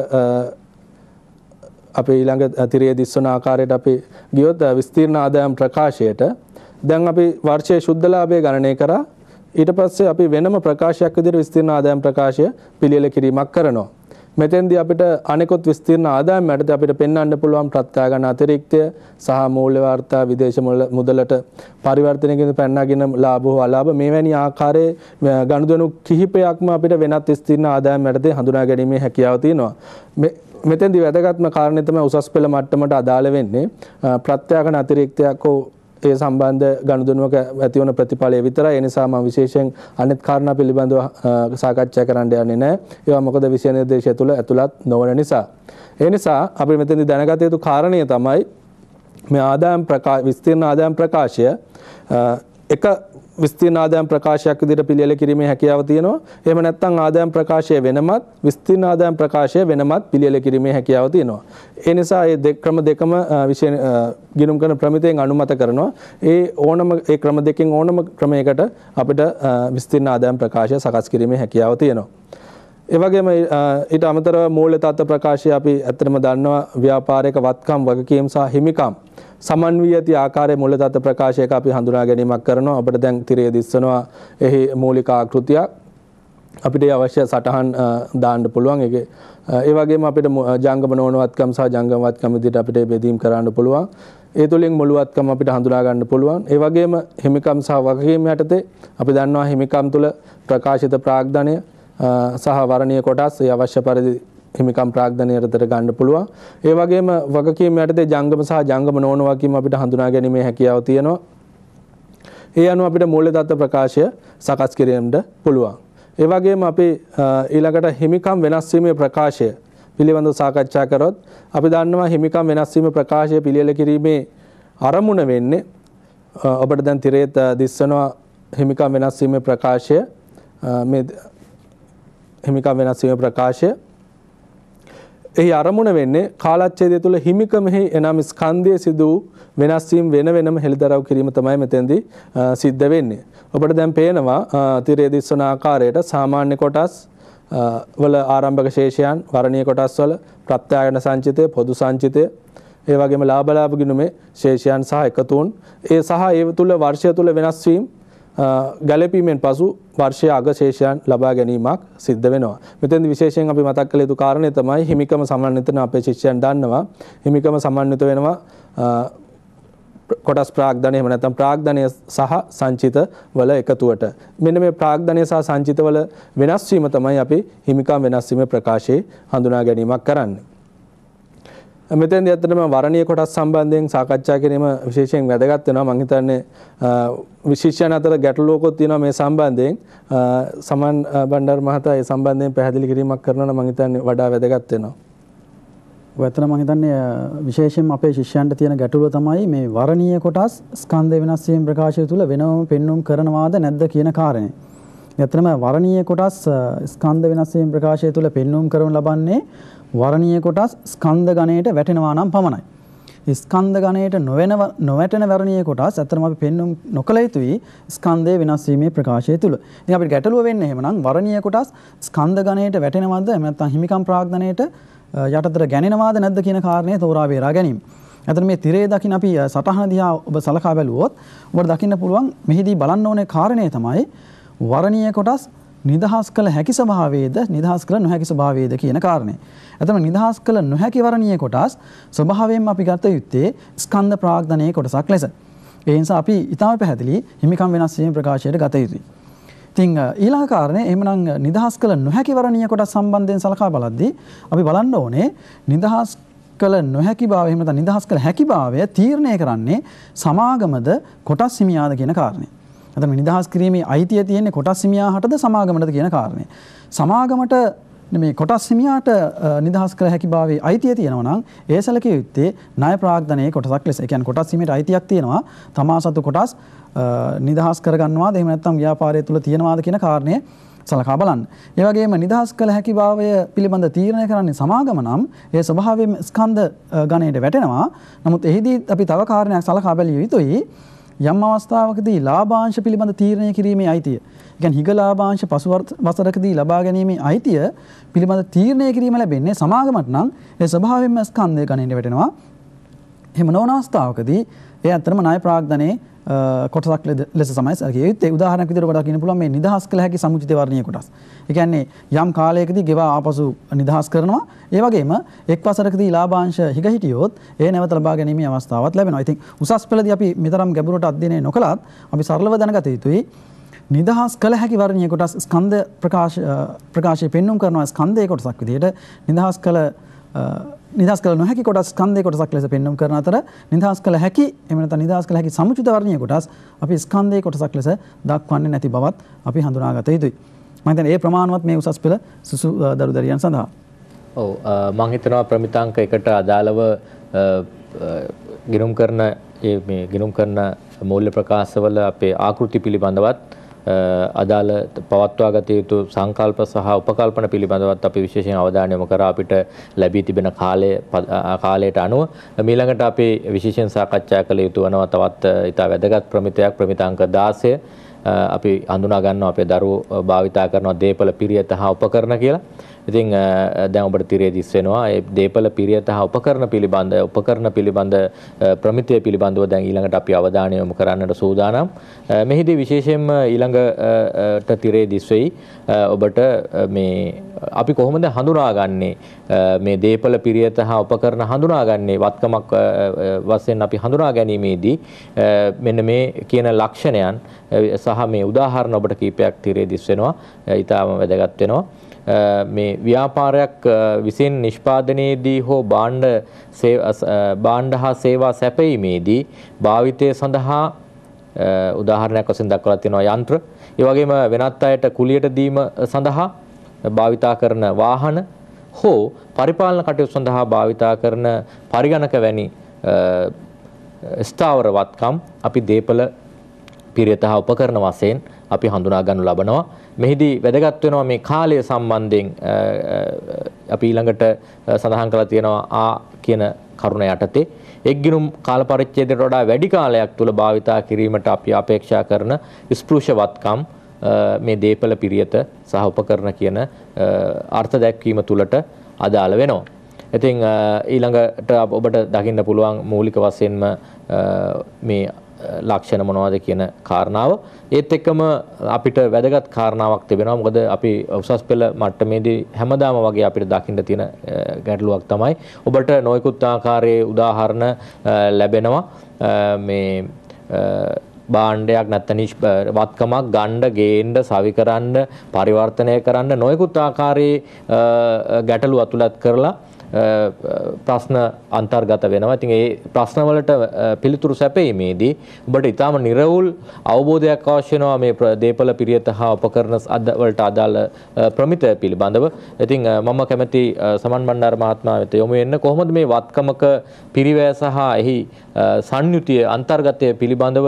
අපි ඊළඟ තිරයේ දිස්වන ආකාරයට අපි ගියොත් විස්තීර්ණ ආදායම් ප්‍රකාශයට දැන් අපි වර්ෂයේ ශුද්ධ ලාභය ගණනය කරා. ඊට පස්සේ අපි වෙනම ප්‍රකාශයක් විදිහට විස්තීර්ණ ආදායම් ප්‍රකාශය පිළියෙල කිරීමක් කරනවා. මෙතෙන්දී අපිට අනෙකුත් විස්තීර්ණ ආදායම් යටතේ අපිට පෙන්වන්න පුළුවන් ප්‍රත්‍යාගන අතිරික්තය සහ මූල්‍ය වාර්තා විදේශ මුදලට පරිවර්තනයකින් පැනනගෙන ලාභ හෝ අලාභ මේවැනි ආකාරයේ ගනුදෙනු කිහිපයක්ම අපිට වෙනත් විස්තීර්ණ ආදායම් යටතේ හඳුනා ගැනීමේ හැකියාව තියෙනවා. මෙතෙන්දී වැදගත්ම කාරණේ තමයි උසස් පෙළ මට්ටමට අදාළ වෙන්නේ ප්‍රත්‍යාගන අතිරික්තයක් හෝ ඒ සම්බන්ධ ගනුදෙනුවක ඇතිවන ප්‍රතිඵලය විතරයි. ඒ නිසා මම විශේෂයෙන් අනෙක් කාරණා පිළිබඳව සාකච්ඡා කරන්න යන්නේ නැහැ. ඒවා මොකද විෂය නිර්දේශය තුළ ඇතුළත් නොවන නිසා. ඒ නිසා අපි මෙතනදී දැනගත යුතු කාරණය තමයි මේ ආදායම් ප්‍රකාශ විස්තීර්ණ ආදායම් ප්‍රකාශය එක විස්තීර්ණ ආදායම් ප්‍රකාශයක් විදිහට පිළියෙල කිරීමේ හැකියාව තියෙනවා. එහෙම නැත්නම් ආදායම් ප්‍රකාශය වෙනමත් විස්තීර්ණ ආදායම් ප්‍රකාශය වෙනමත් පිළියෙල කිරීමේ හැකියාව තියෙනවා. ඒ නිසා මේ ක්‍රම දෙකම විශේෂ ගිණුම් කරන ප්‍රමිතියෙන් අනුමත කරනවා. ඒ ඕනම ඒ ක්‍රම දෙකෙන් ඕනම ක්‍රමයකට අපිට විස්තීර්ණ ආදායම් ප්‍රකාශය සකස් කිරීමේ හැකියාව තියෙනවා. ඒ වගේම ඊට අමතරව මූල්‍ය තත්ත්ව ප්‍රකාශය අපි ඇත්තටම දන්නවා ව්‍යාපාරික වත්කම් වගකීම් සහ හිමිකම් සමන්වී ඇති ආකාරයේ මූල්‍ය තත්ත්ව ප්‍රකාශයක අපි හඳුනා ගැනීමක් කරනවා. අපිට දැන් තිරයේ දිස්වනවා එහි මූලික ආකෘතියක්. අපිට අවශ්‍ය සටහන් දාන්න පුළුවන්. ඒකේ ඒ වගේම අපිට ජංගම නොවනවත්කම් සහ ජංගම වත්කම් විදිහට අපිට බෙදීම් කරන්න පුළුවන්. ඒ තුලින් මුළුවත්කම් අපිට හඳුනා ගන්න පුළුවන්. ඒ වගේම හිමිකම් සහ වගකීම් යටතේ අපි දන්නවා හිමිකම් තුල ප්‍රකාශිත ප්‍රාග්ධනය සහ වරණීය කොටස් ඒ අවශ්‍ය පරිදි හිමිකම් ප්‍රාග්ධනයකට ගන්න පුළුවන්. ඒ වගේම වගකීම් යටතේ ජංගම සහ ජංගම නොවන වගකීම් අපිට හඳුනා ගැනීමේ හැකියාව තියෙනවා. ඒ අනුව අපිට මූල්‍ය තත්ත්ව ප්‍රකාශය සකස් කිරීමට පුළුවන්. ඒ වගේම අපි ඊළඟට හිමිකම් වෙනස් වීමේ ප්‍රකාශය පිළිබඳව සාකච්ඡා කරොත් අපි දන්නවා හිමිකම් වෙනස් වීමේ ප්‍රකාශය පිළියෙල කිරීමේ අරමුණ වෙන්නේ ඔබට දැන් තිරේත් දිස්වනවා හිමිකම් වෙනස් වීමේ ප්‍රකාශය මේ හිමිකම් වෙනස් වීමේ ප්‍රකාශය එහි අරමුණ වෙන්නේ කාලච්ඡේදය තුළ හිමිකමෙහි එනම් ස්කන්ධයේ සිදු වෙනස් වීම වෙන වෙනම හෙළිදරව් කිරීම තමයි මෙතෙන්දී සිද්ධ වෙන්නේ. ඔබට දැන් පේනවා තිරයේ දිස්වන ආකාරයට සාමාන්‍ය කොටස් වල ආරම්භක ශේෂයන් වරණීය කොටස් වල ප්‍රත්‍යායන සංචිතය පොදු සංචිතය ඒ වගේම ලාභ ලාභ ගිණුමේ ශේෂයන් සහ එකතුන් ඒ සහ ඒ තුළ වර්ෂය තුළ වෙනස් වීම ගැලපීමෙන් පසු වර්ෂයේ අග ශේෂයන් ලබා ගැනීමක් සිද්ධ වෙනවා. මෙතෙන්දි විශේෂයෙන් අපි මතක් කළ යුතු කාරණේ තමයි හිමිකම සමන්විත වෙන අපේ ශිෂ්‍යයන් දන්නවා. හිමිකම සමන්විත වෙනවා කොටස් ප්‍රාග්ධනය එහෙම නැත්නම් ප්‍රාග්ධනය සහ සංචිත වල එකතුවට. මෙන්න මේ ප්‍රාග්ධනය සහ සංචිත වල වෙනස් වීම තමයි අපි හිමිකම් වෙනස් වීමේ ප්‍රකාශයේ හඳුනා ගැනීමක් කරන්නේ. මෙතෙන්දී ඇත්තටම වරණීය කොටස් සම්බන්ධයෙන් සාකච්ඡා කිරීම විශේෂයෙන් වැදගත් වෙනවා. මම හිතන්නේ විශේෂයන් අතර ගැටලුවකුත් තියෙනවා මේ සම්බන්ධයෙන්. සමන් බණ්ඩාර මහතා ඒ සම්බන්ධයෙන් පැහැදිලි කිරීමක් කරනවා නම් මම හිතන්නේ වඩා වැදගත් වෙනවා. ඔයතන මම හිතන්නේ විශේෂයෙන්ම අපේ ශිෂ්‍යයන්ට තියෙන ගැටලුව තමයි මේ වරණීය කොටස් ස්කන්ධ වෙනස් වීම ප්‍රකාශය තුළ වෙනම පෙන්눔 කරනවාද නැද්ද කියන කාරණේ. ඇත්තටම වරණීය කොටස් ස්කන්ධ වෙනස් වීම ප්‍රකාශය තුළ පෙන්눔 කරනු ලබන්නේ වරණීය කොටස් ස්කන්ධ ගණයට වැටෙනවා නම් පමණයි. ස්කන්ධ ගණයට නොවන නොවැටෙන වර්ණීය කොටස් අතරම අපි පෙන්වුම් නොකළ යුතුයි ස්කන්ධයේ වෙනස් වීමේ ප්‍රකාශය තුල. ඉතින් අපිට ගැටලුව වෙන්නේ එහෙමනම් වර්ණීය කොටස් ස්කන්ධ ගණයට වැටෙනවද එහෙම නැත්නම් හිමිකම් ප්‍රාග්ධනයට යටතට ගැනෙනවද නැද්ද කියන කාරණය තෝරා බේරා ගැනීම. එතන මේ තිරේ දකින්න අපි සටහන දිහා ඔබ සලකා බැලුවොත් ඔබට දකින්න පුළුවන් මෙහිදී බලන්න ඕනේ කාරණය තමයි වර්ණීය කොටස් නිදහස් කළ හැකි ස්වභාවයේද නිදහස් කළ නොහැකි ස්වභාවයේද කියන කාරණය. එතන නිදහස් කළ නොහැකි වර්ණීය කොටස් ස්වභාවයෙන්ම අපි ගත යුත්තේ ස්කන්ධ ප්‍රාග්ධනයේ කොටසක් ලෙස. ඒ නිසා අපි ඊටම පැහැදිලි හිමිකම් වෙනස් වීම ප්‍රකාශයට ගත යුතුයි. ඉතින් ඊළඟ කාරණේ එහෙමනම් නිදහස් කළ නොහැකි වර්ණීය කොටස් සම්බන්ධයෙන් සලකා බලද්දී අපි බලන්න ඕනේ නිදහස් කළ නොහැකි භාවය එහෙම නැත්නම් නිදහස් කළ හැකි භාවය තීරණය කරන්නේ සමාගමද කොටස් හිමියාද කියන කාරණේ. එතන නිදහස් කිරීමේ අයිතිය තියෙන්නේ කොටස් හිමියාටද සමාගමටද කියන කාරණේ. සමාගමට මේ කොටස් හිමියාට නිදහස් කළ හැකි භාවයේ අයිතිය තියෙනවා නම් ඒ සැලකිය යුත්තේ ණය ප්‍රාග්ධනයේ කොටසක් ලෙස. ඒ කියන්නේ කොටස් හිමියට අයිතියක් තියෙනවා තමා සතු කොටස් නිදහස් කරගන්නවාද එහෙම නැත්නම් ව්‍යාපාරය තුල තියෙනවාද කියන කාරණය සලකා බලන්න. ඒ වගේම නිදහස් කළ හැකි භාවය පිළිබඳ තීරණය කරන්නේ සමාගම නම් ඒ ස්වභාවයෙන් ස්කන්ධ ගණයට වැටෙනවා. නමුත් එහිදී අපි තව කාරණයක් සලකා බැලිය යුතුයි. යම් අවස්ථාවකදී ලාභාංශ පිළිබඳ තීරණය කිරීමේ අයිතිය. ඒ කියන්නේ හිග ලාභාංශ පසු වසරකදී ලබා ගැනීමේ අයිතිය පිළිබඳ තීරණය කිරීම ලැබෙන්නේ සමාගමට නම් ඒ ස්වභාවයෙන්ම ස්කන්ධය ගණයට වැටෙනවා. එහෙම නොවන අවස්ථාවකදී ඒ අතරම ණය ප්‍රාග්ධනයේ කොටසක් ලෙස තමයි සැලකිය යුත්තේ. උදාහරණයක් විදිහට ඔබට දකින්න පුළුවන් මේ නිදහස් කළ හැකි සමුචිත වර්ණීය කොටස්. ඒ කියන්නේ යම් කාලයකදී ගෙවා ආපසු නිදහස් කරනවා. ඒ වගේම එක් වසරකදී ලාභාංශ හිග හිටියොත් ඒ නැවත ලබා ගැනීමේ අවස්ථාවක් ලැබෙනවා. ඉතින් උසස් පෙළදී අපි මෙතරම් ගැඹුරට අධ්‍යයනය නොකලත් අපි සරලව දැනගත යුතුයි. නිදහස් කළ හැකි වර්ණීය කොටස් ස්කන්ධ ප්‍රකාශ ප්‍රකාශය පෙන්වුම් කරනවා ස්කන්ධයේ කොටසක් විදිහට නිදහස් කළ නිදහස් කළ නොහැකි කොටස් ස්කන්ධයේ කොටසක් ලෙස පෙන්වුම් කරන අතර නිදහස් කළ හැකි එහෙම නැත්නම් නිදහස් කළ හැකි සමුචිත වර්ණීය කොටස් අපි ස්කන්ධයේ කොටසක් ලෙස දක්වන්නේ නැති බවත් අපි හඳුනාගත යුතුයි. මම හිතන්නේ ඒ ප්‍රමාණවත් මේ උසස් පෙළ සුසු දරු දරියන් සඳහා. ඔව් මම හිතනවා ප්‍රමිතාංක එකට අදාළව ගිණුම් කරන මේ ගිණුම් කරන මූල්‍ය ප්‍රකාශවල අපේ ආකෘති පිළිබඳවත් අදාළ පවත්වා ගත යුතු සංකල්ප සහ උපකල්පන පිළිබඳවත් අපි විශේෂයෙන් අවධානය යොමු කරා අපිට ලැබී තිබෙන කාලය කාලයට අනුව ඊළඟට අපි විශේෂයෙන් සාකච්ඡා කළ යුතු වෙනවා තවත් ඊට වැදගත් ප්‍රමිතයක් ප්‍රමිතාංක දාසය අපි හඳුනා ගන්නවා අපේ දරුවෝ භාවිතා කරන දීපල පිරියත හා උපකරණ කියලා. ඉතින් දැන් ඔබට තිරේ දිස් වෙනවා ඒ දීපල පිරියත හා උපකරණ පිළිබඳ උපකරණ පිළිබඳ ප්‍රමිතිය පිළිබඳව දැන් ඊළඟට අපි අවධානය යොමු කරන්නට සූදානම්. මෙහිදී විශේෂයෙන්ම ඊළඟට තිරේ දිස් වෙයි ඔබට මේ අපි කොහොමද හඳුනාගන්නේ මේ දීපල පිරියත හා උපකරණ හඳුනාගන්නේ වත්කමක් වශයෙන් අපි හඳුනා ගැනීමේදී මෙන්න මේ කියන ලක්ෂණයන් සහ මේ උදාහරණ ඔබට කීපයක් තිරේ දිස් වෙනවා. ඊටාම වැදගත් වෙනවා. මේ ව්‍යාපාරයක් විසින් නිෂ්පාදනයේදී හෝ භාණ්ඩ භාණ්ඩ හා සේවා සැපයීමේදී භාවිතය සඳහා උදාහරණයක් වශයෙන් දක්වලා තියෙනවා යන්ත්‍ර. ඒ වගේම වෙනත් අයට කුලියට දීම සඳහා භාවිතා කරන වාහන හෝ පරිපාලන කටයුතු සඳහා භාවිතා කරන පරිගණක වැනි ස්ථාවර වත්කම් අපි දීපල පිරියත හා උපකරණ වශයෙන් අපි හඳුනා ගන්නු ලබනවා. මෙහිදී වැදගත් වෙනවා මේ කාලය සම්බන්ධයෙන් අපි ඊළඟට සඳහන් කරලා තියෙනවා ආ කියන කරුණ යටතේ එක් ගිණුම් කාල පරිච්ඡේදයට වඩා වැඩි කාලයක් තුල භාවිතා කිරීමට අපි අපේක්ෂා කරන ස්පෘශවත්කම් මේ දීපල පිරියත සහ උපකරණ කියන අර්ථ දැක්වීම තුලට අදාළ වෙනවා. ඉතින් ඊළඟට ඔබට දකින්න පුළුවන් මූලික වශයෙන්ම මේ ලක්ෂණ මොනවද කියන කාරණාව. ඒත් එක්කම අපිට වැදගත් කාරණාවක් තිබෙනවා. මොකද අපි උසස් පෙළ මට්ටමේදී හැමදාම වගේ අපිට දකින්න තියෙන ගැටලුවක් තමයි ඔබට නොයෙකුත් ආකාරයේ උදාහරණ ලැබෙනවා. මේ භාණ්ඩයක් නැත්නම් වත්කමක් ගන්න, ගේන්න, සවි කරන්න, පරිවර්තනය කරන්න නොයෙකුත් ආකාරයේ ගැටලු අතුලත් කරලා ප්‍රශ්න අන්තර්ගත වෙනවා. ඉතින් ඒ ප්‍රශ්න වලට පිළිතුරු සැපීමේදී ඔබට ඊටාම නිර්වුල් අවබෝධයක් අවශ්‍ය වෙනවා මේ දීපල පිරියත හා උපකරණ වලට අදාළ ප්‍රමිත පිළිබඳව. ඉතින් මම කැමති සමන් බණ්ඩාර මහත්මයා වෙත යොමු වෙන්න කොහොමද මේ වත්කමක පිරිවැය සහ එහි සංයුතිය අන්තර්ගතය පිළිබඳව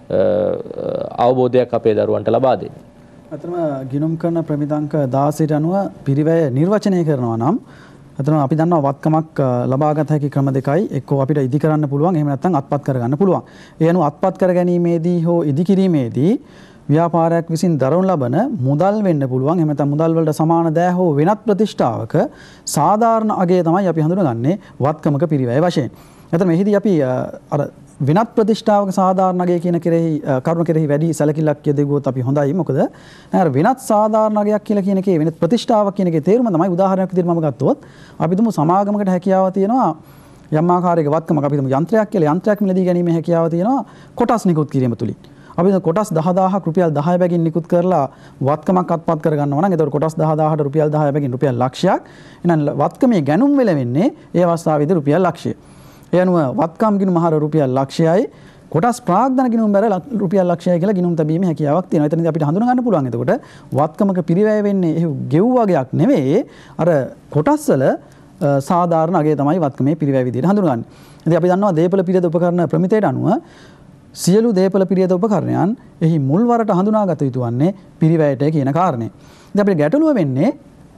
අවබෝධයක් අපේ දරුවන්ට ලබා දෙන්නේ. අතරම ගිණුම් කරන ප්‍රමිතාංක දාසයට අනුව පිරිවැය නිර්වචනය කරනවා නම් අතන අපි දන්නවා වත්කමක් ලබාගත හැකි ක්‍රම දෙකයි. එක්කෝ අපිට ඉදි කරන්න පුළුවන්, එහෙම නැත්නම් අත්පත් කරගන්න පුළුවන්. ඒ අනුව අත්පත් කර ගැනීමේදී හෝ ඉදි කිරීමේදී ව්‍යාපාරයක් විසින් දරනු ලබන මුදල් වෙන්න පුළුවන්. එහෙම නැත්නම් මුදල් වලට සමාන දෑ හෝ වෙනත් ප්‍රතිෂ්ඨාවක සාධාරණ අගය තමයි අපි හඳුනගන්නේ වත්කමක පිරිවැය වශයෙන්. එතන මෙහිදී අපි අර වෙනත් ප්‍රතිෂ්ඨාවක සාධාරණ අගය කියන කෙරෙහි කරුණ කෙරෙහි වැඩි සැලකිල්ලක් යෙදුවොත් අපි හොඳයි. මොකද අර වෙනත් සාධාරණ අගයක් කියලා කියන එකේ වෙනත් ප්‍රතිෂ්ඨාවක් කියන එකේ තේරුම තමයි උදාහරණයක් විදිහට මම ගත්තොත් අපි තුමු සමාගමකට හැකියාව තියෙනවා යම් ආකාරයක වත්කමක්. අපි තුමු යන්ත්‍රයක් කියලා යන්ත්‍රයක් මිලදී ගැනීමේ හැකියාව තියෙනවා කොටස් නිකුත් කිරීම තුලින්. අපි කොටස් දහදාහක් රුපියල් දහය බැගින් නිකුත් කරලා වත්කමක් අත්පත් කරගන්නවා නම් එතකොට කොටස් දහදාහට රුපියල් දහය බැගින් රුපියල් ලක්ෂයක්. එහෙනම් වත්කමේ ගැනුම් වෙල වෙන්නේ ඒ අවස්ථාවේදී රුපියල් ලක්ෂය. ඒ අනුව වත්කම් ගිණුම හර රුපියල් ලක්ෂයයි කොටස් ප්‍රාග්ධන ගිණුම් බැර රුපියල් ලක්ෂයයි කියලා ගිණුම් තැබීමේ හැකියාවක් තියෙනවා. එතනදී අපිට හඳුනා ගන්න පුළුවන්. එතකොට වත්කමක පිරිවැය වෙන්නේ ඒ ගෙව් වගයක් නෙවෙයි අර කොටස් වල සාධාරණ අගය තමයි වත්කමේ පිරිවැය විදිහට හඳුනගන්නේ. ඉතින් අපි දන්නවා දීපල පිරියද උපකරණ ප්‍රමිතයට අනුව සියලු දීපල පිරියද උපකරණයන් එහි මුල්වරට හඳුනාගත යුතු වන්නේ පිරිවැයට කියන කාරණේ. ඉතින් අපිට ගැටලුව වෙන්නේ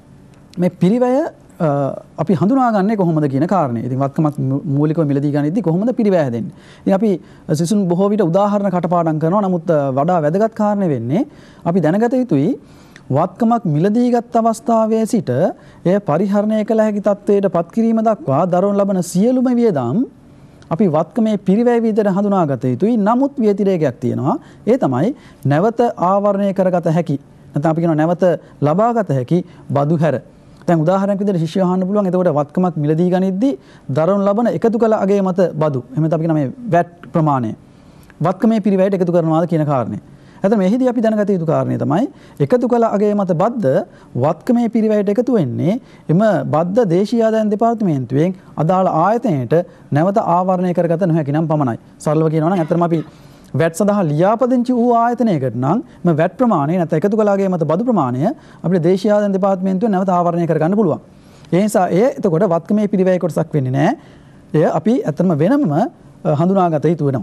මේ පිරිවැය අපි හඳුනාගන්නේ කොහොමද කියන කාරණේ. ඉතින් වත්කමක් මූලිකව මිලදී ගනිද්දී කොහොමද පිරිවැය හැදෙන්නේ? ඉතින් අපි සිසුන් බොහෝ විට උදාහරණ කටපාඩම් කරනවා. නමුත් වඩා වැදගත් කාරණේ වෙන්නේ අපි දැනගත යුතුයි වත්කමක් මිලදීගත් අවස්ථාවේ සිට එය පරිහරණය කළ හැකි තත්ත්වයට පත් කිරීම දක්වා දරවන ලබන සියලුම වියදම් අපි වත්කමේ පිරිවැය විදිහට හඳුනාගත යුතුයි. නමුත් ව්‍යතිරේකයක් තියෙනවා. ඒ තමයි නැවත ආවරණය කරගත හැකි. නැත්නම් අපි කියනවා නැවත ලබාගත හැකි බදු හැර. දැන් උදාහරණයක් විදිහට ශිෂ්‍යයෝ අහන්න පුළුවන්. එතකොට වත්කමක් මිලදී ගනිද්දී දරවන ලබන එකතු කළ අගයේ මත බදු. එහෙම නැත්නම් අපි කියන මේ වැට් ප්‍රමාණය වත්කමේ පිරිවැයට එකතු කරනවාද කියන කාරණේ. එතන මෙහිදී අපි දැනගත යුතු කාරණේ තමයි එකතු කළ අගයේ මත බද්ද වත්කමේ පිරිවැයට එකතු වෙන්නේ එම බද්ද දේශීය ආදායම් දෙපාර්තමේන්තුවෙන් අදාළ ආයතනයට නැවත ආවරණය කරගත නොහැකි නම් පමණයි. සරලව කියනවා නම් ඇත්තටම අපි වැට් සඳහා ලියාපදිංචි වූ ආයතනයකට නම් මේ වැට් ප්‍රමාණය නැත්නම් එකතු කළ අගයේ මත බදු ප්‍රමාණය අපිට දේශීය ආදායම් දෙපාර්තමේන්තුවෙන් නැවත ආවරණය කරගන්න පුළුවන්. ඒ නිසා එය එතකොට වත්කමේ පිරිවැය කොටසක් වෙන්නේ නැහැ. එය අපි ඇත්තටම වෙනම හඳුනාගත යුතු වෙනවා.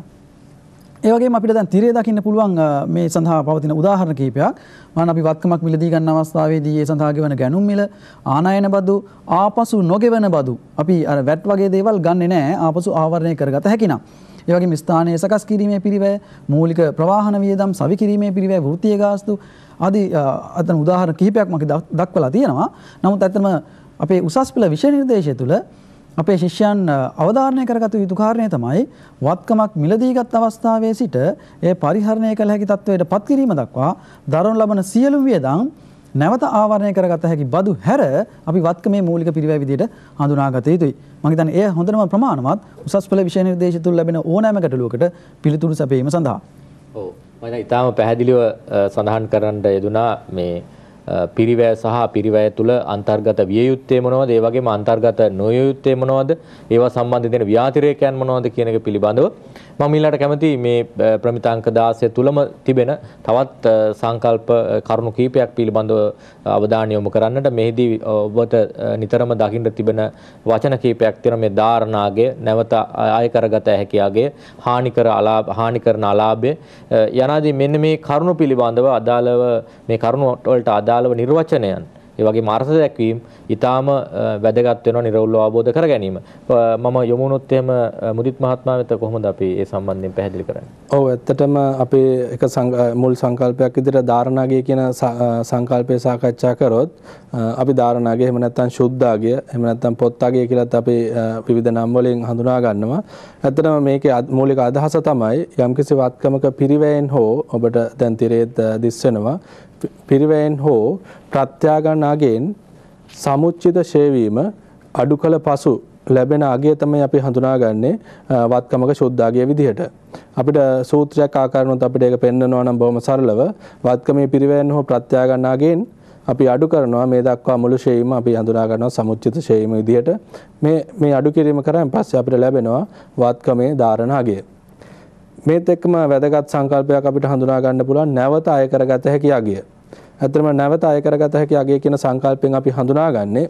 ඒ වගේම අපිට දැන් තිරේ දකින්න පුළුවන් මේ සඳහා පවතින උදාහරණ කීපයක්. මම අපි වත්කමක් මිලදී ගන්න අවස්ථාවේදී ඒ සඳහා ගෙවන ගැනුම් මිල, ආනයන බදු, ආපසු නොගෙවන බදු අපි අර වැට් වගේ දේවල් ගන්නෙ නැහැ. ආපසු ආවරණය කරගත හැකි නම්. ඒ වගේම ස්ථානයේ සකස් කිරීමේ පිරිවැය, මූලික ප්‍රවාහන වියදම්, සවි කිරීමේ පිරිවැය, වෘත්තීය ගාස්තු ආදී අතන උදාහරණ කිහිපයක් මම දක්වලා තියෙනවා. නමුත් ඇත්තම අපේ උසස් පෙළ විෂය නිර්දේශය තුළ අපේ ශිෂ්‍යයන් අවධාරණය කරගත යුතු කාරණය තමයි වත්කමක් මිලදීගත් අවස්ථාවේ සිට ඒ පරිහරණය කළ හැකි තත්ත්වයට පත් කිරීම දක්වා දරනු ලබන සියලු වියදම් නැවත ආවරණය කරගත හැකි බදු හැර අපි වත්කමේ මූලික පිරිවැය විදිහට හඳුනාගත යුතුයි. මම හිතන්නේ එය හොඳටම ප්‍රමාණවත් උසස් පෙළ විෂය නිර්දේශය තුල ලැබෙන ඕනෑම ගැටලුවකට පිළිතුරු සැපයීම සඳහා. ඔව්. මම හිතන්නේ ඊටාම පැහැදිලිව සඳහන් කරන්න යෙදුනා මේ පිරිවැය සහ පිරිවැය තුළ අන්තර්ගත විය යුත්තේ මොනවද? ඒ වගේම අන්තර්ගත නොවිය යුත්තේ මොනවද? ඒවා සම්බන්ධ දෙන ව්‍යාතිරේකයන් මොනවද කියන එක පිළිබඳව මම ඊළඟට කැමති මේ ප්‍රමිතාංක දාසය තුලම තිබෙන තවත් සංකල්ප කරුණු කීපයක් පිළිබඳව අවධානය යොමු කරන්නට. මෙහිදී ඔබට නිතරම දකින්න තිබෙන වචන කීපයක් තියෙනවා. මේ ධාරණාගය, නැවත ආය කරගත හැකි අගය, හානි කර අලාභ හානි කරන අලාභය යනාදී මෙන්න මේ කරුණු පිළිබඳව අදාළව මේ කරුණු වලට අදාළව නිර්වචනයන් ඒ වගේම අර්ථ දැක්වීම ඊටාම වැදගත් වෙනවා නිරවුල්ව අවබෝධ කර ගැනීම. මම යොමු වුණොත් එහෙම මුදිත් මහත්මයා වෙත කොහොමද අපි ඒ සම්බන්ධයෙන් පැහැදිලි කරන්නේ? ඔව් ඇත්තටම අපේ එක මුල් සංකල්පයක් විදිහට ධාරණාගය කියන සංකල්පය සාකච්ඡා කරොත් අපි ධාරණාගය එහෙම නැත්නම් ශුද්ධාගය එහෙම නැත්නම් පොත්තාගය කියලාත් අපි විවිධ නම් වලින් හඳුනා ගන්නවා. ඇත්තටම මේකේ මූලික අදහස තමයි යම්කිසි වත්කමක පිරිවැයෙන් හෝ ඔබට දැන් තිරේත් දිස් වෙනවා පිරිවැයෙන් හෝ ප්‍රත්‍යාගනාගෙන් සමුච්චිත ශේවීම අඩු කළ පසු ලැබෙන අගය තමයි අපි හඳුනාගන්නේ වත්කමක ශුද්ධාගය විදිහට. අපිට සූත්‍රයක් ආකාරනොත් අපිට ඒක පෙන්වනවා නම් බොහොම සරලව වත්කමේ පිරිවැයෙන් හෝ ප්‍රත්‍යාගනාගෙන් අපි අඩු කරනවා මේ දක්වා මුළු ශේවීම අපි හඳුනා ගන්නවා සමුච්චිත ශේවීම විදිහට. මේ මේ අඩු කිරීම කරාන් පස්සේ අපිට ලැබෙනවා වත්කමේ ධාරණාගය. මේත් එක්කම වැදගත් සංකල්පයක් අපිට හඳුනා ගන්න පුළුවන් නැවත අය කරගත හැකි අගය. ඇත්තටම නැවත අය කරගත හැකි අගය කියන සංකල්පයෙන් අපි හඳුනාගන්නේ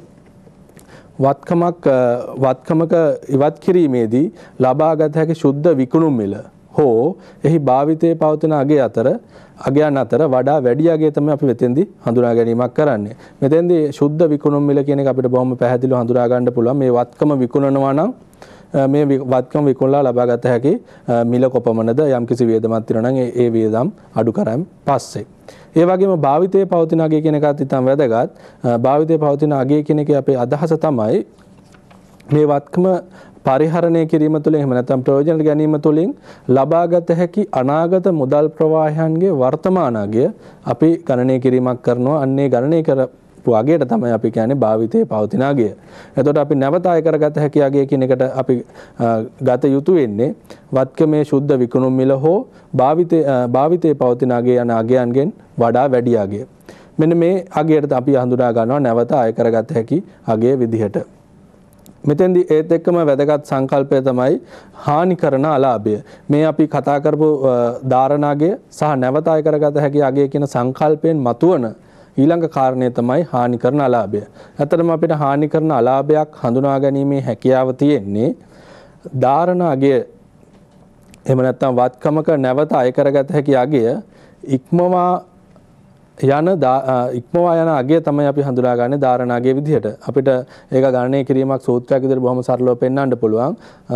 වත්කමක් වත්කමක ඉවත් කිරීමේදී ලබාගත හැකි සුද්ධ විකුණුම් මිල හෝ එහි භාවිතයේ පවතින අගය අතර අගයන් අතර වඩා වැඩි අගය තමයි අපි මෙතෙන්දී හඳුනා ගැනීමක් කරන්නේ. මෙතෙන්දී සුද්ධ විකුණුම් මිල කියන එක අපිට බොහොම පැහැදිලිව හඳුනා ගන්න පුළුවන්. මේ වත්කම විකුණනවා නම් මේ වත්කම විකුණලා ලබාගත හැකි මිල කොපමණද යම්කිසි වියදමක් තියෙනවා නම් ඒ වියදම් අඩු කරන් පස්සේ. ඒ වගේම භාවිතයේ පවතින අගය කියන එකත් ඉතාම වැදගත්. භාවිතයේ පවතින අගය කියන එකේ අපේ අදහස තමයි මේ වත්කම පරිහරණය කිරීම තුළින් එහෙම නැත්නම් ප්‍රයෝජන ගැනීම තුළින් ලබාගත හැකි අනාගත මුදල් ප්‍රවාහයන්ගේ වර්තමාන අගය අපි ගණනය කිරීමක් කරනවා. අන්නේ ගණනය කරපු අගයට තමයි අපි කියන්නේ භාවිතයේ පවතින අගය. එතකොට අපි නැවත අය කරගත හැකි අගය කියන එකට අපි ගත යුතු වෙන්නේ වත්කමේ සුද්ධ විකුණුම් මිල හෝ භාවිතයේ භාවිතයේ පවතින අගය යන අගයන්ගෙන් වඩා වැඩි අගය. මෙන්න මේ අගයට අපි හඳුනා ගන්නවා නැවත අය කරගත හැකි අගය විදිහට. මෙතෙන්දී ඒත් එක්කම වැදගත් සංකල්පය තමයි හානි කරන අලාභය. මේ අපි කතා කරපු ධාරණාගය සහ නැවත අය කරගත හැකි අගය කියන සංකල්පයෙන් මතුවන ඊළඟ කාරණය තමයි හානි කරන අලාභය. ඇත්තටම අපිට හානි කරන අලාභයක් හඳුනා ගැනීමේ හැකියාව තියෙන්නේ ධාරණාගය එහෙම නැත්නම් වත්කමක නැවත අය කරගත හැකි අගය ඉක්මවා යන ඉක්මවා යන අගය තමයි අපි හඳුනාගන්නේ ධාරණාගය විදිහට. අපිට ඒක ගණනය කිරීමක් සූත්‍රයක් විදිහට බොහොම සරලව පෙන්වන්න පුළුවන්.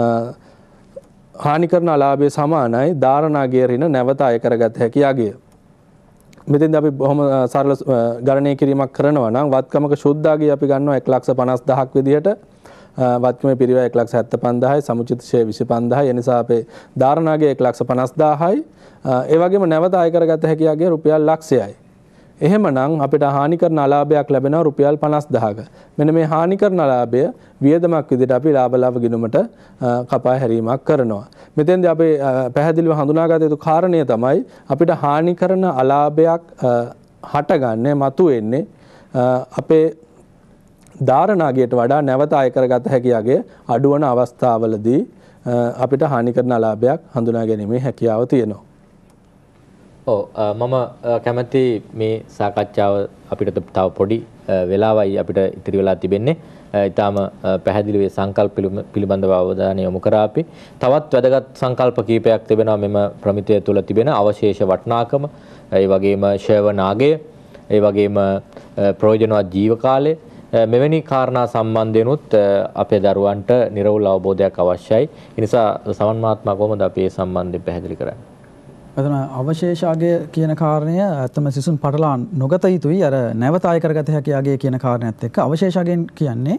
හානි කරන අලාභය සමානයි ධාරණාගය ඍණ නැවත අය කරගත හැකි අගය. මෙතෙන්දී අපි බොහොම සරල ගණනය කිරීමක් කරනවා නම් වත්කමක ශුද්ධ අගය අපි ගන්නවා එක ලක්ෂ පනස් දහසක් විදිහට. වත්කමේ පිරිවැය එක ලක්ෂ හැත්තෑ පන්දාහයි සමුචිත ෂේ විසි පන්දාහයි. ඒ නිසා අපේ ධාරණාගය එක ලක්ෂ පනස් දාහයි. ඒ වගේම නැවත අය කරගත හැකි අගය රුපියල් ලක්ෂයයි. එහෙමනම් අපිට හානි කරන අලාභයක් ලැබෙනවා රුපියල් පනස් දහසක. මෙන්න මේ හානි කරන අලාභය වියදමක් විදිහට අපි ලාභ ලාභ ගිණුමට කපා හැරීමක් කරනවා. මෙතෙන්දී අපි පැහැදිලිව හඳුනාගත යුතු කාරණය තමයි අපිට හානි කරන අලාභයක් හටගන්නේ මතුවෙන්නේ අපේ ධාරණාගයට වඩා නැවත අය කරගත හැකි අගය අඩුවන අවස්ථාවලදී අපිට හානි කරන අලාභයක් හඳුනා ගැනීමේ හැකියාව තියෙනවා. ඔව් මම කැමති මේ සාකච්ඡාව අපිට තව පොඩි වෙලාවයි අපිට ඉතිරි වෙලා තිබෙන්නේ. ඊටාම පැහැදිලි වේ සංකල්ප පිළිබඳව අවධානය යොමු කරා අපි. තවත් වැදගත් සංකල්ප කීපයක් තිබෙනවා මෙම ප්‍රමිතිය තුළ තිබෙන අවශේෂ වටිනාකම, ඒ වගේම ශේවනාගය, ඒ වගේම ප්‍රයෝජනවත් ජීව කාලය. මෙවැනි කාරණා සම්බන්ධයෙන්ුත් අපේ දරුවන්ට නිර්වෘල් අවබෝධයක් අවශ්‍යයි. ඒ නිසා සමන් මහත්මයා කොහොමද අපි මේ සම්බන්ධයෙන් පැහැදිලි කරන්නේ? එතන අවශේෂාගය කියන කාරණය ඇත්තම සිසුන් පටලා නොගත යුතුයි. අර නැවත අය කරගත හැකි අගය කියන කාරණයත් එක්ක අවශේෂාගයෙන් කියන්නේ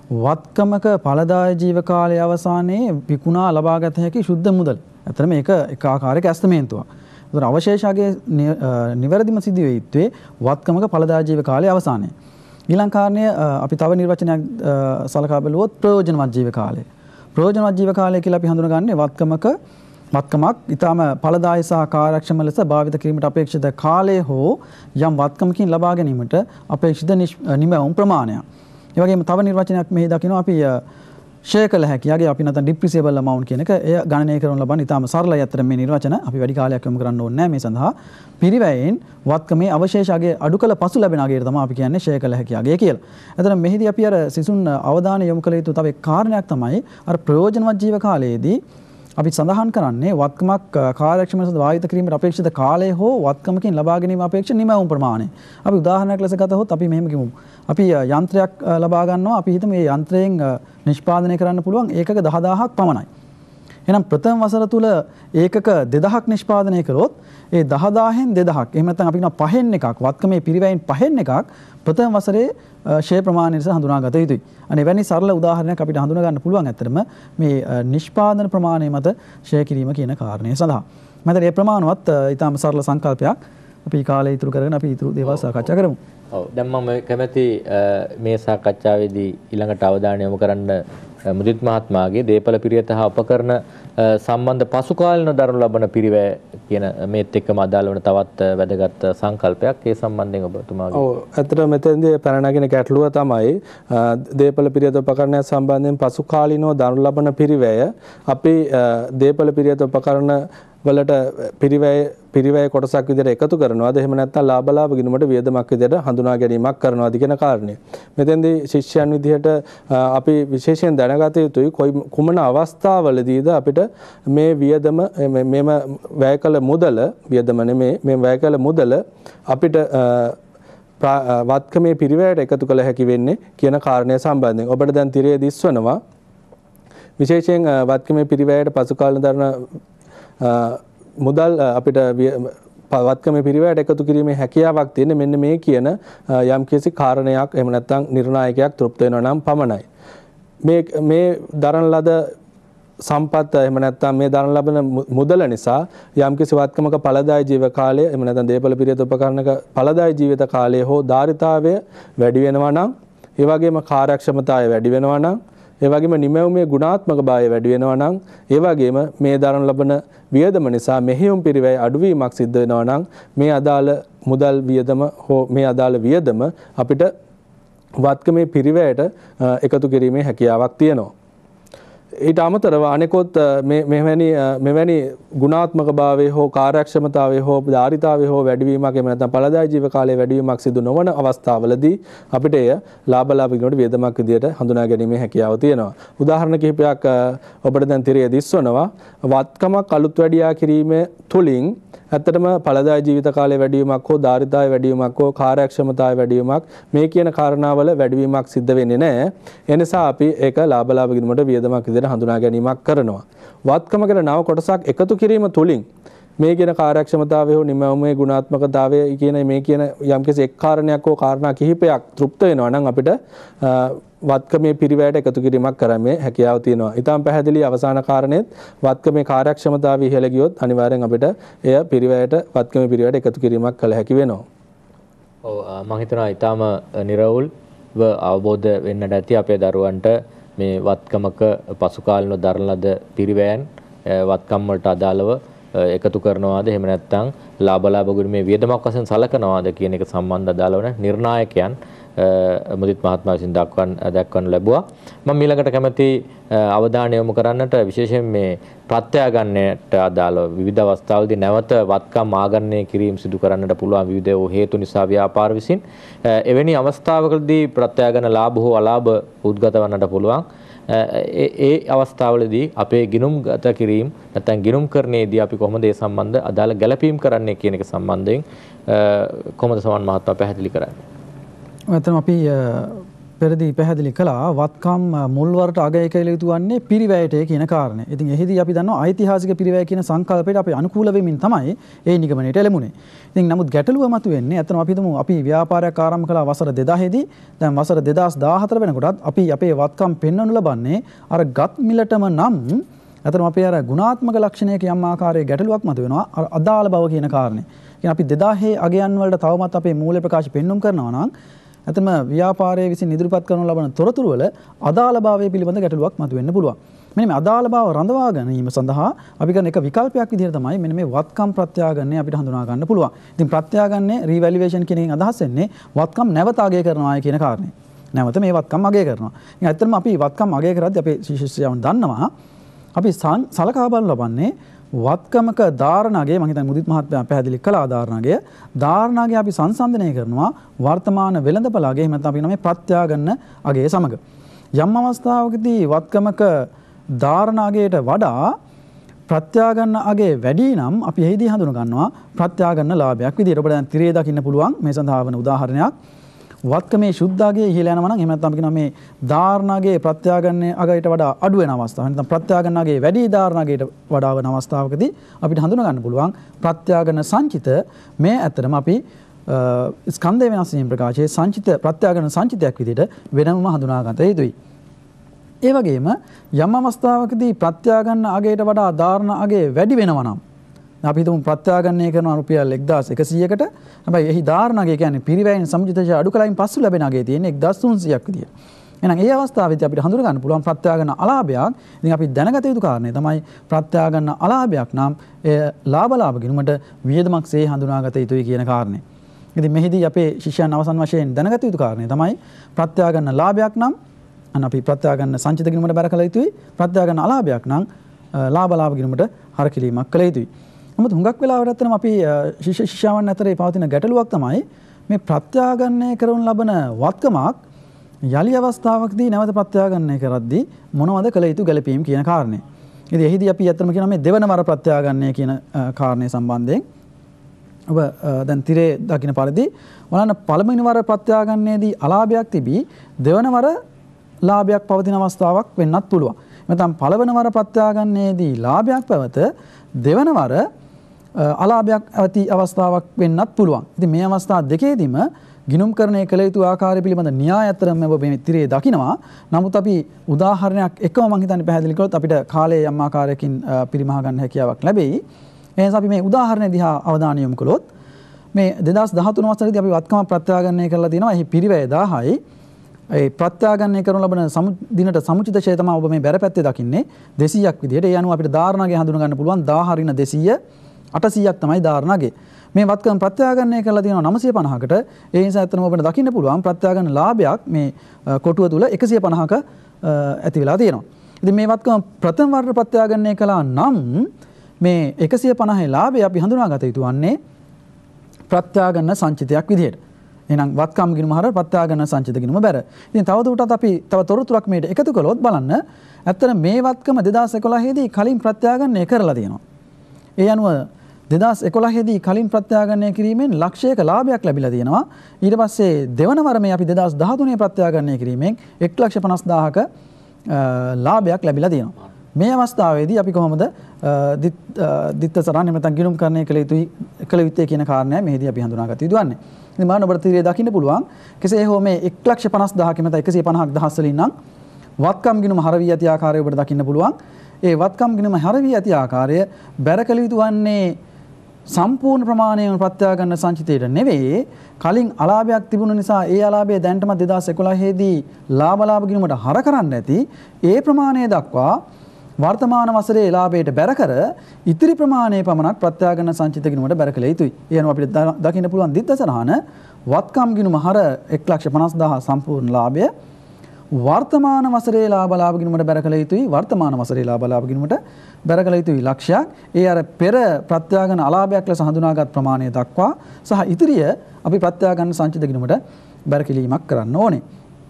වත්කමක ඵලදාය ජීව කාලයේ අවසානයේ විකුණා ලබාගත හැකි සුද්ධ මුදල්. ඇත්තටම මේක එක ආකාරයක ඇස්තමේන්තුවක්. ඒතර අවශේෂාගයේ නිවැරදිම සිදුවේ යුත්තේ වත්කමක ඵලදාය ජීව කාලයේ අවසානයේ. ඊළඟ කාරණය අපි තව නිර්වචනයක් සලකා බලුවොත් ප්‍රයෝජනවත් ජීව කාලය. ප්‍රයෝජනවත් ජීව කාලය කියලා අපි හඳුනගන්නේ වත්කමක වත්කමක් ඊටම ඵලදායී සහ කාර්යක්ෂම ලෙස භාවිත කිරීමට අපේක්ෂිත කාලය හෝ යම් වත්කමකින් ලබා ගැනීමට අපේක්ෂිත නිමවුම් ප්‍රමාණයක්. ඒ වගේම තව නිර්වචනයක් මෙහි දකිනවා අපි ෂෙයා කළ හැකි. යගේ අපි නැත්නම් ඩිප්‍රිසියබල් amount කියන එක එය ගණනය කරන ලබන ඊටම සරලයි. අතර මේ නිර්වචන අපි වැඩි කාලයක් යොමු කරන්න ඕනේ නැහැ මේ සඳහා. පිරිවැයෙන් වත්කමේ අවශේෂ අගය අඩු කළ පසු ලැබෙන අගයට තමයි අපි කියන්නේ ෂෙයා කළ හැකි අගය කියලා. එතන මෙහිදී අපි අර සිසුන් අවධානය යොමු කළ යුතු තව එක් කාරණයක් තමයි අර ප්‍රයෝජනවත් ජීව කාලයේදී අපි සඳහන් කරන්නේ වත්කමක් කාර්යක්ෂම ලෙස භාවිත කිරීමට අපේක්ෂිත කාලය හෝ වත්කමකින් ලබා ගැනීම අපේක්ෂ නිමවුම් ප්‍රමාණය. අපි උදාහරණයක් ලෙස ගතහොත් අපි මෙහෙම කිව්වොත් අපි යන්ත්‍රයක් ලබා ගන්නවා. අපි හිතමු මේ යන්ත්‍රයෙන් නිෂ්පාදනය කරන්න පුළුවන් ඒකක දහදාහක් පමණයි. එහෙනම් ප්‍රථම වසර තුල ඒකක දෙදහක් නිෂ්පාදනය කළොත් ඒ දහදාහෙන් දෙදහක් එහෙම නැත්නම් අපි කියනවා පහෙන් එකක් වත්කමේ පිරිවැයෙන් පහෙන් එකක් ප්‍රථම වසරේ ෂේ ප්‍රමාණය නිසා හඳුනාගත යුතුයි. අනේ වැනි සරල උදාහරණයක් අපිට හඳුනා ගන්න පුළුවන් ඇත්තටම මේ නිෂ්පාදන ප්‍රමාණය මත ෂේ කිරීම කියන කාරණය සඳහා. මම හිතන්නේ මේ ප්‍රමාණවත් ඊටාම සරල සංකල්පයක් අපි කාලය ඉතුරු කරගෙන අපි ඉතුරු දේවල් සාකච්ඡා කරමු. ඔව් දැන් මම කැමැති මේ සාකච්ඡාවේදී ඊළඟට අවධානය යොමු කරන්න මුදිත් මහත්මයාගේ දේපල පිරියත හා උපකරණ සම්බන්ධ පසු කාලින දරනු ලබන පිරිවැය කියන මේත් එක්කම අදාළ වන තවත් වැදගත් සංකල්පයක් ඒ සම්බන්ධයෙන් ඔබතුමාගේ. ඔව් අතට මෙතෙන්දී පැන නගින ගැටලුව තමයි දේපල පිරියත උපකරණය සම්බන්ධයෙන් පසු කාලිනව දරනු ලබන පිරිවැය අපි දේපල පිරියත උපකරණ වලට පිරිවැය පිරිවැය කොටසක් විදිහට එකතු කරනවාද එහෙම නැත්නම් ලාභ ලාභ ගිණුමට වියදමක් විදිහට හඳුනා ගැනීමක් කරනවාද කියන කාරණය. මෙතෙන්දී ශිෂ්‍යයන් විදිහට අපි විශේෂයෙන් දැනගත යුතුයි කුමන අවස්ථාවලදීද අපිට මේ වියදම මෙම වැය කළ මුදල වියදම නෙමේ මේ වැය කළ මුදල අපිට වත්කමේ පිරිවැයට එකතු කළ හැකි වෙන්නේ කියන කාරණය සම්බන්ධයෙන්. ඔබට දැන් තිරය දිස්වනවා විශේෂයෙන් වත්කමේ පිරිවැයට පසු කාලීන දරන මුදල් අපිට වත්කමේ පිරිවැයට එකතු කිරීමේ හැකියාවක් තියෙන මෙන්න මේ කියන යම්කිසි කාරණයක් එහෙම නැත්නම් නිර්ණායකයක් තෘප්ත වෙනවා නම් පමණයි. මේ මේ දරන ලද සම්පත් එහෙම නැත්නම් මේ දරන ලබන මුදල නිසා යම්කිසි වත්කමක ඵලදායී ජීව කාලය එහෙම නැත්නම් දේපල පිරියත උපකරණක ඵලදායී ජීවිත කාලය හෝ ධාරිතාවය වැඩි වෙනවා නම් ඒ වගේම කාර්යක්ෂමතාවය වැඩි වෙනවා නම් ඒ වගේම නිමැවුමේ ගුණාත්මක භාවය වැඩි වෙනවා නම් ඒ වගේම මේ දරන ලබන වියදම නිසා මෙහෙයුම් පිරිවැය අඩුවීමක් සිද්ධ වෙනවා නම් මේ අදාළ මුදල් වියදම හෝ මේ අදාළ වියදම අපිට වත්කමේ පිරිවැයට එකතු කිරීමේ හැකියාවක් තියෙනවා. ඊට අමතරව අනෙකොත් මේ මෙවැනි මෙවැනි ගුණාත්මක භාවයේ හෝ කාර්යක්ෂමතාවයේ හෝ ධාරිතාවයේ හෝ වැඩිවීමක් එහෙම නැත්නම් ඵලදායී ජීව කාලයේ වැඩිවීමක් සිදු නොවන අවස්ථාවලදී අපිට එය ලාභ ලාභ ගිණුමට වියදමක් විදියට හඳුනා ගැනීමේ හැකියාව තියෙනවා. උදාහරණ කිහිපයක් ඔබට දැන් තිරය දිස්වනවා. වත්කමක් අලුත් වැඩියා කිරීම තුලින් ඇත්තටම ඵලදායී ජීවිත කාලයේ වැඩිවීමක් හෝ ධාරිතාවයේ වැඩිවීමක් හෝ කාර්යක්ෂමතාවයේ වැඩිවීමක් මේ කියන කාරණාවල වැඩිවීමක් සිද්ධ වෙන්නේ නැහැ. ඒ නිසා අපි ඒක ලාභ ලාභ ගිණුමට වියදමක් විදිහට හඳුනා ගැනීමක් කරනවා. වත්කමකට නව කොටසක් එකතු කිරීම තුලින් මේ කියන කාර්යක්ෂමතාවය හෝ නිමැවුමේ ගුණාත්මකතාවය කියන මේ කියන යම්කිසි එක් කාරණයක් හෝ කාරණා කිහිපයක් තෘප්ත වෙනවා නම් අපිට වත්කමේ පිරිවැයට එකතු කිරීමක් කරන්නේ හැකියාව තියෙනවා. ඊටම පැහැදිලි අවසාන කාරණේත් වත්කමේ කාර්යක්ෂමතාවය ඉහළ ගියොත් අනිවාර්යෙන් අපිට එය පිරිවැයට වත්කමේ පිරිවැයට එකතු කිරීමක් කළ හැකි වෙනවා. ඔව් මම හිතනවා ඊටම නිර්වුල්ව අවබෝධ වෙන්නට ඇති අපේ දරුවන්ට මේ වත්කමක පසු කාලිනව දරන ලද පිරිවැයන් වත්කම් වලට අදාළව එකතු කරනවාද එහෙම නැත්නම් ලාභ ලාභ ගුණමේ වියදමක් වශයෙන් සලකනවාද කියන එක සම්බන්ධ අදාළ වන නිර්ණායකයන් මුදිත් මහත්මයා විසින් දක්වන්න දක්වන්න ලැබුවා. මම ඊළඟට කැමති අවධානය යොමු කරන්නට විශේෂයෙන් මේ ප්‍රත්‍යාගන්නයට අදාළව විවිධ අවස්ථාවලදී නැවත වත්කම් ආගණනය කිරීම සිදු කරන්නට පුළුවන් විවිධ හේතු නිසා ව්‍යාපාර විසින් එවැනි අවස්ථාවකදී ප්‍රත්‍යාගන්න ලාභ හෝ අලාභ උද්ගත වන්නට පුළුවන්. ඒ ඒ අවස්ථාවලදී අපේ ගිණුම් ගත කිරීම නැත්නම් ගිණුම් කරන්නේදී අපි කොහොමද ඒ සම්බන්ධ අදාළ ගැළපීම් කරන්නේ කියන එක සම්බන්ධයෙන් කොහොමද සමන් මහත්මයා පැහැදිලි කරන්නේ? ඇත්තටම අපි පෙරදී පැහැදිලි කළා වත්කම් මුල්වරට අගය කළ යුතු වන්නේ පිරිවැයට කියන කාරණය. ඉතින් එහිදී අපි දන්නවා ඓතිහාසික පිරිවැය කියන සංකල්පයට අපි අනුකූල වෙමින් තමයි ඒ නිගමනයට එළඹුණේ. ඉතින් නමුත් ගැටලුව මතුවෙන්නේ ඇත්තටම අපි හිතමු අපි ව්‍යාපාරයක් ආරම්භ කළා වසර දෙදාහ දී දැන් වසර දෙදාස් දාහතර වෙනකොටත් අපි අපේ වත්කම් පෙන්වනු ලබන්නේ අර ගත් මිලටම නම් ඇත්තටම අපේ අර ගුණාත්මක ලක්ෂණයක යම් ආකාරයේ ගැටලුවක් මතුවෙනවා අර අදාළ බව කියන කාරණේ. ඉතින් අපි දෙදාහේ අගයන් වලට තවමත් අපේ මූල්‍ය ප්‍රකාශ පෙන්눔 කරනවා නම් ඇතම ව්‍යාපාරයේ විසින් ඉදිරිපත් කරනු ලබන තොරතුරු වල අදාළභාවය පිළිබඳ ගැටලුවක් මතුවෙන්න පුළුවන්. මෙන්න මේ අදාළභාව රඳවා ගැනීම සඳහා අපි කරන එක විකල්පයක් විදිහට තමයි මෙන්න මේ වත්කම් ප්‍රත්‍යාගන්නය අපිට හඳුනා ගන්න පුළුවන්. ඉතින් ප්‍රත්‍යාගන්නය රීවැලියේෂන් කියන එකෙන් අදහස් වෙන්නේ වත්කම් නැවත අගය කරනවා කියන කාරණේ. නැවත මේ වත්කම් අගය කරනවා. ඉතින් ඇත්තටම අපි වත්කම් අගය කරද්දී අපේ ශිෂ්‍යයන් දන්නවා අපි සලකා බලන ලබන්නේ වත්කමක ධාරණාගය මම හිතන්නේ මුදිත් මහත්මයා පැහැදිලි කළා ධාරණාගය ධාරණාගය අපි සංසන්දනය කරනවා වර්තමාන වෙළඳපළ අගය එහෙම නැත්නම් අපි නමේ ප්‍රත්‍යාගන්න අගය සමග යම් අවස්ථාවකදී වත්කමක ධාරණාගයට වඩා ප්‍රත්‍යාගන්න අගය වැඩි නම් අපි එහිදී හඳුන ගන්නවා ප්‍රත්‍යාගන්න ලාභයක් විදිහට. ඔබට දැන් තිරේ දකින්න පුළුවන් මේ සඳහා වන උදාහරණයක්. වත්කමේ සුද්ධාගයේ ඉහළ යනවා නම් එහෙම නැත්නම් අපි කියනවා මේ ධාරණාගයේ ප්‍රත්‍යාගන්නේ අගයට වඩා අඩු වෙන අවස්ථාව. නැත්නම් ප්‍රත්‍යාගන්නගේ වැඩි ධාරණාගයට වඩා වෙන අවස්ථාවකදී අපිට හඳුනා ගන්න පුළුවන් ප්‍රත්‍යාගන්න සංචිත මේ ඇත්තටම අපි ස්කන්ධය වෙනස් වීම ප්‍රකාශයේ සංචිත ප්‍රත්‍යාගන්න සංචිතයක් විදිහට වෙනම හඳුනා ගත යුතුයි. ඒ වගේම යම් අවස්ථාවකදී ප්‍රත්‍යාගන්න අගයට වඩා ධාරණ අගය වැඩි වෙනවා නම් අපි හිතමු ප්‍රත්‍යාගන්නය කරන රුපියල් එක්දාස් එකසීයකට හැබැයි එහි ධාරණ අගය කියන්නේ පිරිවැයෙන් සමුජිතජ අඩු කලින් පස්සු ලැබෙන අගය තියෙන්නේ එක්දාස් තුන්සියයක් විදියට. එහෙනම් ඒ අවස්ථාවේදී අපිට හඳුනා ගන්න පුළුවන් ප්‍රත්‍යාගන්න අලාභයක්. ඉතින් අපි දැනගත යුතු කාරණේ තමයි ප්‍රත්‍යාගන්න අලාභයක් නම් ඒ ලාභ ලාභ ගිණුමට වියදමක් සේ හඳුනාගත යුතුයි කියන කාරණේ. ඉතින් මෙහිදී අපේ ශිෂ්‍යයන් අවසන් වශයෙන් දැනගත යුතු කාරණේ තමයි ප්‍රත්‍යාගන්න ලාභයක් නම් අන්න අපි ප්‍රත්‍යාගන්න සංචිත ගිණුමට බැර කළ යුතුයි. ප්‍රත්‍යාගන්න අලාභයක් නම් ලාභ ලාභ ගිණුමට හරකිරීමක් කළ යුතුයි. නමුත් හුඟක් වෙලාවට ඇත්තටම අපි ශිෂ්‍ය ශිෂ්‍යාවන් අතර පවතින ගැටලුවක් තමයි මේ ප්‍රත්‍යාගන්නය කරන ලබන වත්කමක් යලි අවස්ථාවකදී නැවත ප්‍රත්‍යාගන්නය කරද්දී මොනවද කළ යුතු ගැළපීම් කියන කාරණේ. ඉතින් එහිදී අපි ඇත්තටම කියනවා මේ දෙවන වර ප්‍රත්‍යාගන්නය කියන කාරණේ සම්බන්ධයෙන් ඔබ දැන් තිරේ දකින්න පරිදි බලන්න පළවෙනි වර ප්‍රත්‍යාගන්නයේදී අලාභයක් තිබී දෙවන වර ලාභයක් පවතින අවස්ථාවක් වෙන්නත් පුළුවන්. නැත්නම් පළවෙනි වර ප්‍රත්‍යාගන්නයේදී ලාභයක් පැවත දෙවන වර අලාභයක් ඇති අවස්ථාවක් වෙන්නත් පුළුවන්. ඉතින් මේ අවස්ථා දෙකේදීම ගිණුම්කරණය කළ යුතු ආකාරය පිළිබඳ න්‍යාය අතරම ඔබ මේ තිරේ දකිනවා. නමුත් අපි උදාහරණයක් එකම මම හිතන්නේ පැහැදිලි කළොත් අපිට කාලය යම් ආකාරයකින් පරිමහ ගන්න හැකියාවක් ලැබෙයි. එහෙනම් අපි මේ උදාහරණය දිහා අවධානය යොමු කළොත් මේ දෙදාස් දහතුන වසරේදී අපි වත්කම ප්‍රත්‍යාගන්නය කරලා තියෙනවා. එහි පිරිවැය දාහයි. ඒ ප්‍රත්‍යාගන්නය කරන ලබන දිනට සමුචිත ඡය තමයි ඔබ මේ බැර පැත්තේ දකින්නේ දෙසීයක් විදියට. ඒ අනුව අපිට ධාරණගේ හඳුන ගන්න පුළුවන් දාහ ඍණ දෙසීය අටසීයක් තමයි ධාරණගේ. මේ වත්කම ප්‍රත්‍යාගන්නය කරලා තියෙනවා නවසිය පනහකට. ඒ නිසා ඇත්තටම ඔබට දකින්න පුළුවන් ප්‍රත්‍යාගන්න ලාභයක් මේ කොටුව තුල එකසිය පනහක ඇති වෙලා තියෙනවා. ඉතින් මේ වත්කම ප්‍රථම වර්ග ප්‍රත්‍යාගන්නය කළා නම් මේ එකසිය පනහේ ලාභය අපි හඳුනාගත යුතු වන්නේ ප්‍රත්‍යාගන්න සංචිතයක් විදියට. එහෙනම් වත්කම් ගිණුම හර ප්‍රත්‍යාගන්න සංචිත ගිණුම බැර. ඉතින් තවදුරටත් අපි තව තොරතුරක් මේට එකතු කළොත් බලන්න ඇත්තට මේ වත්කම දෙදාස් එකොළහ දී කලින් ප්‍රත්‍යාගන්නය කරලා තියෙනවා. ඒ අනුව දෙදාස් එකොළහ දී කලින් ප්‍රත්‍යාගන්නය කිරීමෙන් ලක්ෂයක ලාභයක් ලැබිලා තියෙනවා. ඊට පස්සේ දෙවන වර මේ අපි දෙදාස් දහතුනේ ප්‍රත්‍යාගන්නය කිරීමෙන් එක් ලක්ෂ පනස් දාහක ලාභයක් ලැබිලා තියෙනවා. මේ අවස්ථාවේදී අපි කොහොමද දිත්ත සරණ නැත්නම් ගිණුම්කරණය කළ යුතුයි කළ යුත්තේ කියන කාරණය මෙහිදී අපි හඳුනාගත යුතු වන්නේ. ඉතින් මාන ඔබට තීරය දකින්න පුළුවන් කෙසේ හෝ මේ එක් ලක්ෂ පනස් දාහක නැත්නම් එකසිය පනහක් දහස් වලින් නම් වත්කම් ගිණුම හර වී ඇති ආකාරය ඔබට දකින්න පුළුවන්. ඒ වත්කම් ගිණුම හර වී ඇති ආකාරය බැර කළ යුතු වන්නේ සම්පූර්ණ ප්‍රමාණයෙන් ප්‍රත්‍යාගන්න සංචිතයට නෙවෙයි කලින් අලාභයක් තිබුණ නිසා ඒ අලාභය දැන්ටම දෙදාස් එකොළහ දී ලාභ ලාභ ගිණුමට හර කරන්න ඇති ඒ ප්‍රමාණය දක්වා වර්තමාන වසරේ ලාභයට බැර කර ඉතිරි ප්‍රමාණය පමණක් ප්‍රත්‍යාගන්න සංචිත ගිණුමට බැර කළ යුතුයි. ඒ අනුව අපිට දකින්න පුළුවන් දිත්තසරහන වත්කම් ගිණුම හර එක් ලක්ෂ පනස් දාහ සම්පූර්ණ ලාභය වර්තමාන වසරේ ලාභ ලාභ ගිණුමට බැර කළ යුතුයි. වර්තමාන වසරේ ලාභ ලාභ ගිණුමට බැර කළ යුතුයි ලක්ෂයක්. ඒ අර පෙර ප්‍රත්‍යාගන්න අලාභයක් ලෙස හඳුනාගත් ප්‍රමාණය දක්වා සහ ඉතිරිය අපි ප්‍රත්‍යාගන්න සංචිත ගිණුමට බැර කිරීමක් කරන්න ඕනේ.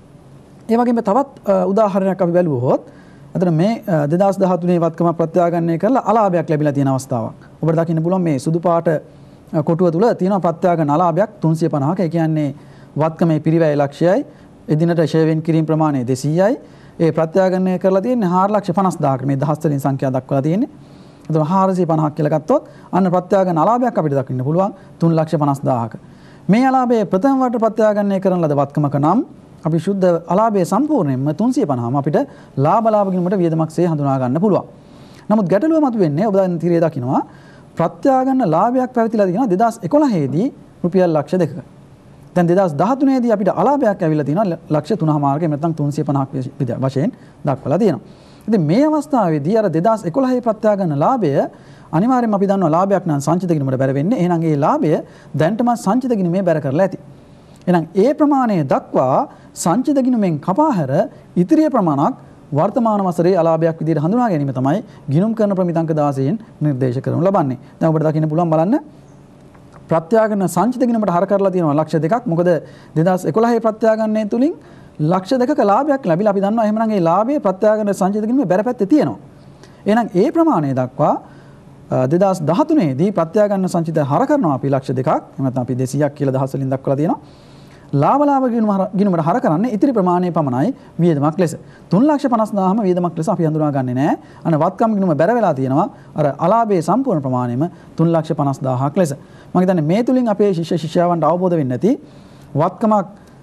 ඒ වගේම තවත් උදාහරණයක් අපි බැලුවොත් අතන මේ දෙදාස් දහතුනේ වත්කම ප්‍රත්‍යාගන්නය කරලා අලාභයක් ලැබිලා තියෙන අවස්ථාවක්. ඔබට දකින්න පුළුවන් මේ සුදු පාට කොටුව තුල තියෙන ප්‍රත්‍යාගන්න අලාභයක් තුන්සිය පනහක. ඒ කියන්නේ වත්කමේ පිරිවැය ලක්ෂයයි එදිනට ෂෙයා වෙන් කිරීම ප්‍රමාණය දෙසීයයි. ඒ ප්‍රත්‍යාගන්නය කරලා තියෙන්නේ හාර ලක්ෂ පනස් දාහකට. මේ දහස් වලින් සංඛ්‍යා දක්වලා තියෙන්නේ. එතකොට හාරසිය පනහක් කියලා ගත්තොත් අන්න ප්‍රත්‍යාගන්න අලාභයක් අපිට දකින්න පුළුවන් තුන් ලක්ෂ පනස් දාහක. මේ අලාභයේ ප්‍රථම වරට ප්‍රත්‍යාගන්නය කරන ලද වත්කමක නම් අපි ශුද්ධ අලාභයේ සම්පූර්ණයෙන්ම තුන්සිය පනහම අපිට ලාභ ලාභ ගිණුමට වියදමක්සේ හඳුනා ගන්න පුළුවන්. නමුත් ගැටලුව මතුවෙන්නේ ඔබ දැන් තීරය දකිනවා ප්‍රත්‍යාගන්න ලාභයක් පැවතිලා තියෙනවා දෙදාස් එකොළහ දී රුපියල් ලක්ෂ දෙකක. දැන් දෙදාස් දහතුනේ දී අපිට අලාභයක් ඇවිල්ලා තියෙනවා ලක්ෂ තුනමාරක නැත්නම් තුන්සිය පනහක් වශයෙන් දක්වලා තියෙනවා. ඉතින් මේ අවස්ථාවේදී අර දෙදාස් එකොළහ ප්‍රත්‍යාගන්න ලාභය අනිවාර්යයෙන්ම අපි දන්නවා ලාභයක් නම් සංචිත ගිණුමට බැර වෙන්නේ. එහෙනම් ඒ ලාභය දැන්ටම සංචිත ගිණුමේ බැර කරලා ඇති. එහෙනම් ඒ ප්‍රමාණය දක්වා සංචිත ගිණුමෙන් කපා හැර ඉතිරිය ප්‍රමාණයක් වර්තමාන වසරේ අලාභයක් විදිහට හඳුනා ගැනීම තමයි ගිණුම් කරන ප්‍රමිතංක දාසයෙන් නිර්දේශ කරනු ලබන්නේ. දැන් ඔබට දකින්න පුළුවන් බලන්න ප්‍රත්‍යාගන්න සංචිත ගිණුමට හර කරලා තියෙනවා ලක්ෂ දෙකක්. මොකද දෙදාස් එකොළහ ප්‍රත්‍යාගන්නය තුලින් ලක්ෂ දෙකක ලාභයක් ලැබිලා අපි දන්නවා. එහෙමනම් ඒ ලාභය ප්‍රත්‍යාගන්න සංචිත ගිණුමේ බැර පැත්තේ තියෙනවා. එහෙනම් ඒ ප්‍රමාණය දක්වා දෙදාස් දහතුනේ දී ප්‍රත්‍යාගන්න සංචිත හර කරනවා අපි ලක්ෂ දෙකක්. එහෙම නැත්නම් අපි දෙසීයක් කියලා දහස් වලින් දක්වලා තියෙනවා. ලාභ ලාභ ගිණුමට හර කරන්නේ ඉතිරි ප්‍රමාණය පමණයි වියදමක් ලෙස. තුන් ලක්ෂ පනස් දාහම වියදමක් ලෙස අපි හඳුනා ගන්නේ නැහැ. අන වත්කම් ගිණුම බැර වෙලා තියෙනවා අර අලාභයේ සම්පූර්ණ ප්‍රමාණයම තුන් ලක්ෂ පනස් දාහක් ලෙස. මම හිතන්නේ මේ තුලින් අපේ ශිෂ්‍ය ශිෂ්‍යාවන්ට අවබෝධ වෙන්නේ නැති වත්කමක්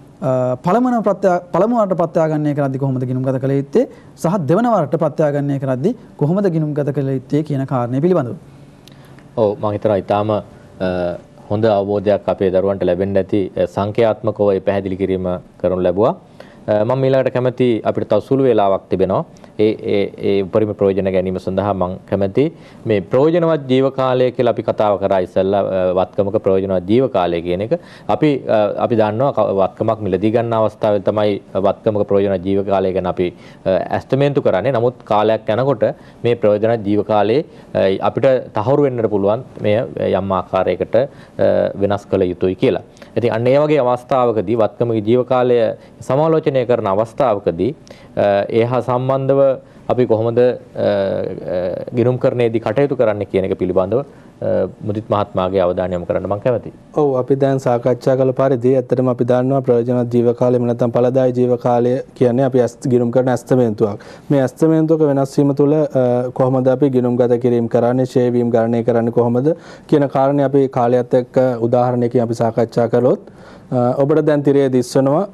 පළමුව ප්‍රත්‍ය පළමුව වරට ප්‍රත්‍යාගන්නය කරද්දී කොහොමද ගිණුම් ගත කළ යුත්තේ සහ දෙවන වරට ප්‍රත්‍යාගන්නය කරද්දී කොහොමද ගිණුම් ගත කළ යුත්තේ කියන කාරණේ පිළිබඳව. ඔව් මම හිතනවා ඊටාම හොඳ අවබෝධයක් අපේ දරුවන්ට ලැබෙන්න ඇති සංඛ්‍යාත්මකව ඒ පැහැදිලි කිරීම කරනු ලැබුවා. මම ඊළඟට කැමති අපිට තව සුළු වේලාවක් තිබෙනවා. ඒ ඒ ඒ උපරිම ප්‍රයෝජන ගැනීම සඳහා මම කැමැති මේ ප්‍රයෝජනවත් ජීව කාලය කියලා අපි කතාව කරා ඉස්සෙල්ලා වත්කමක ප්‍රයෝජනවත් ජීව කාලය කියන එක අපි අපි දන්නවා වත්කමක් මිලදී ගන්න අවස්ථාවේ තමයි වත්කමක ප්‍රයෝජනවත් ජීව කාලය ගැන අපි ඇස්තමේන්තු කරන්නේ. නමුත් කාලයක් යනකොට මේ ප්‍රයෝජනවත් ජීව කාලයේ අපිට තහවුරු වෙන්නට පුළුවන් මේ යම් ආකාරයකට වෙනස් කළ යුතුයි කියලා. ඉතින් අන්න ඒ වගේ අවස්ථාවකදී වත්කමක ජීව කාලය සමාලෝචනය කරන අවස්ථාවකදී ඒ හා සම්බන්ධව අපි කොහොමද ගිණුම් කරන්නේදී කටයුතු කරන්න කියන එක පිළිබඳව මුදිත් මහත්මයාගේ අවධානය යොමු කරන්න මම කැමතියි. ඔව් අපි දැන් සාකච්ඡා කළ පරිදි ඇත්තටම අපි දන්නවා ප්‍රයෝජනවත් ජීව කාලය නැත්නම් ඵලදායී ජීව කාලය කියන්නේ අපි ගිණුම් කරන ඇස්තමේන්තුවක්. මේ ඇස්තමේන්තුවක වෙනස් වීම තුළ කොහොමද අපි ගිණුම්ගත කිරීම කරන්නේ, ෂේ වීම ගණනය කරන්නේ කොහොමද කියන කාරණේ අපි කාලයත් එක්ක උදාහරණයකින් අපි සාකච්ඡා කළොත් ඔබට දැන් තිරයේ දිස්වනවා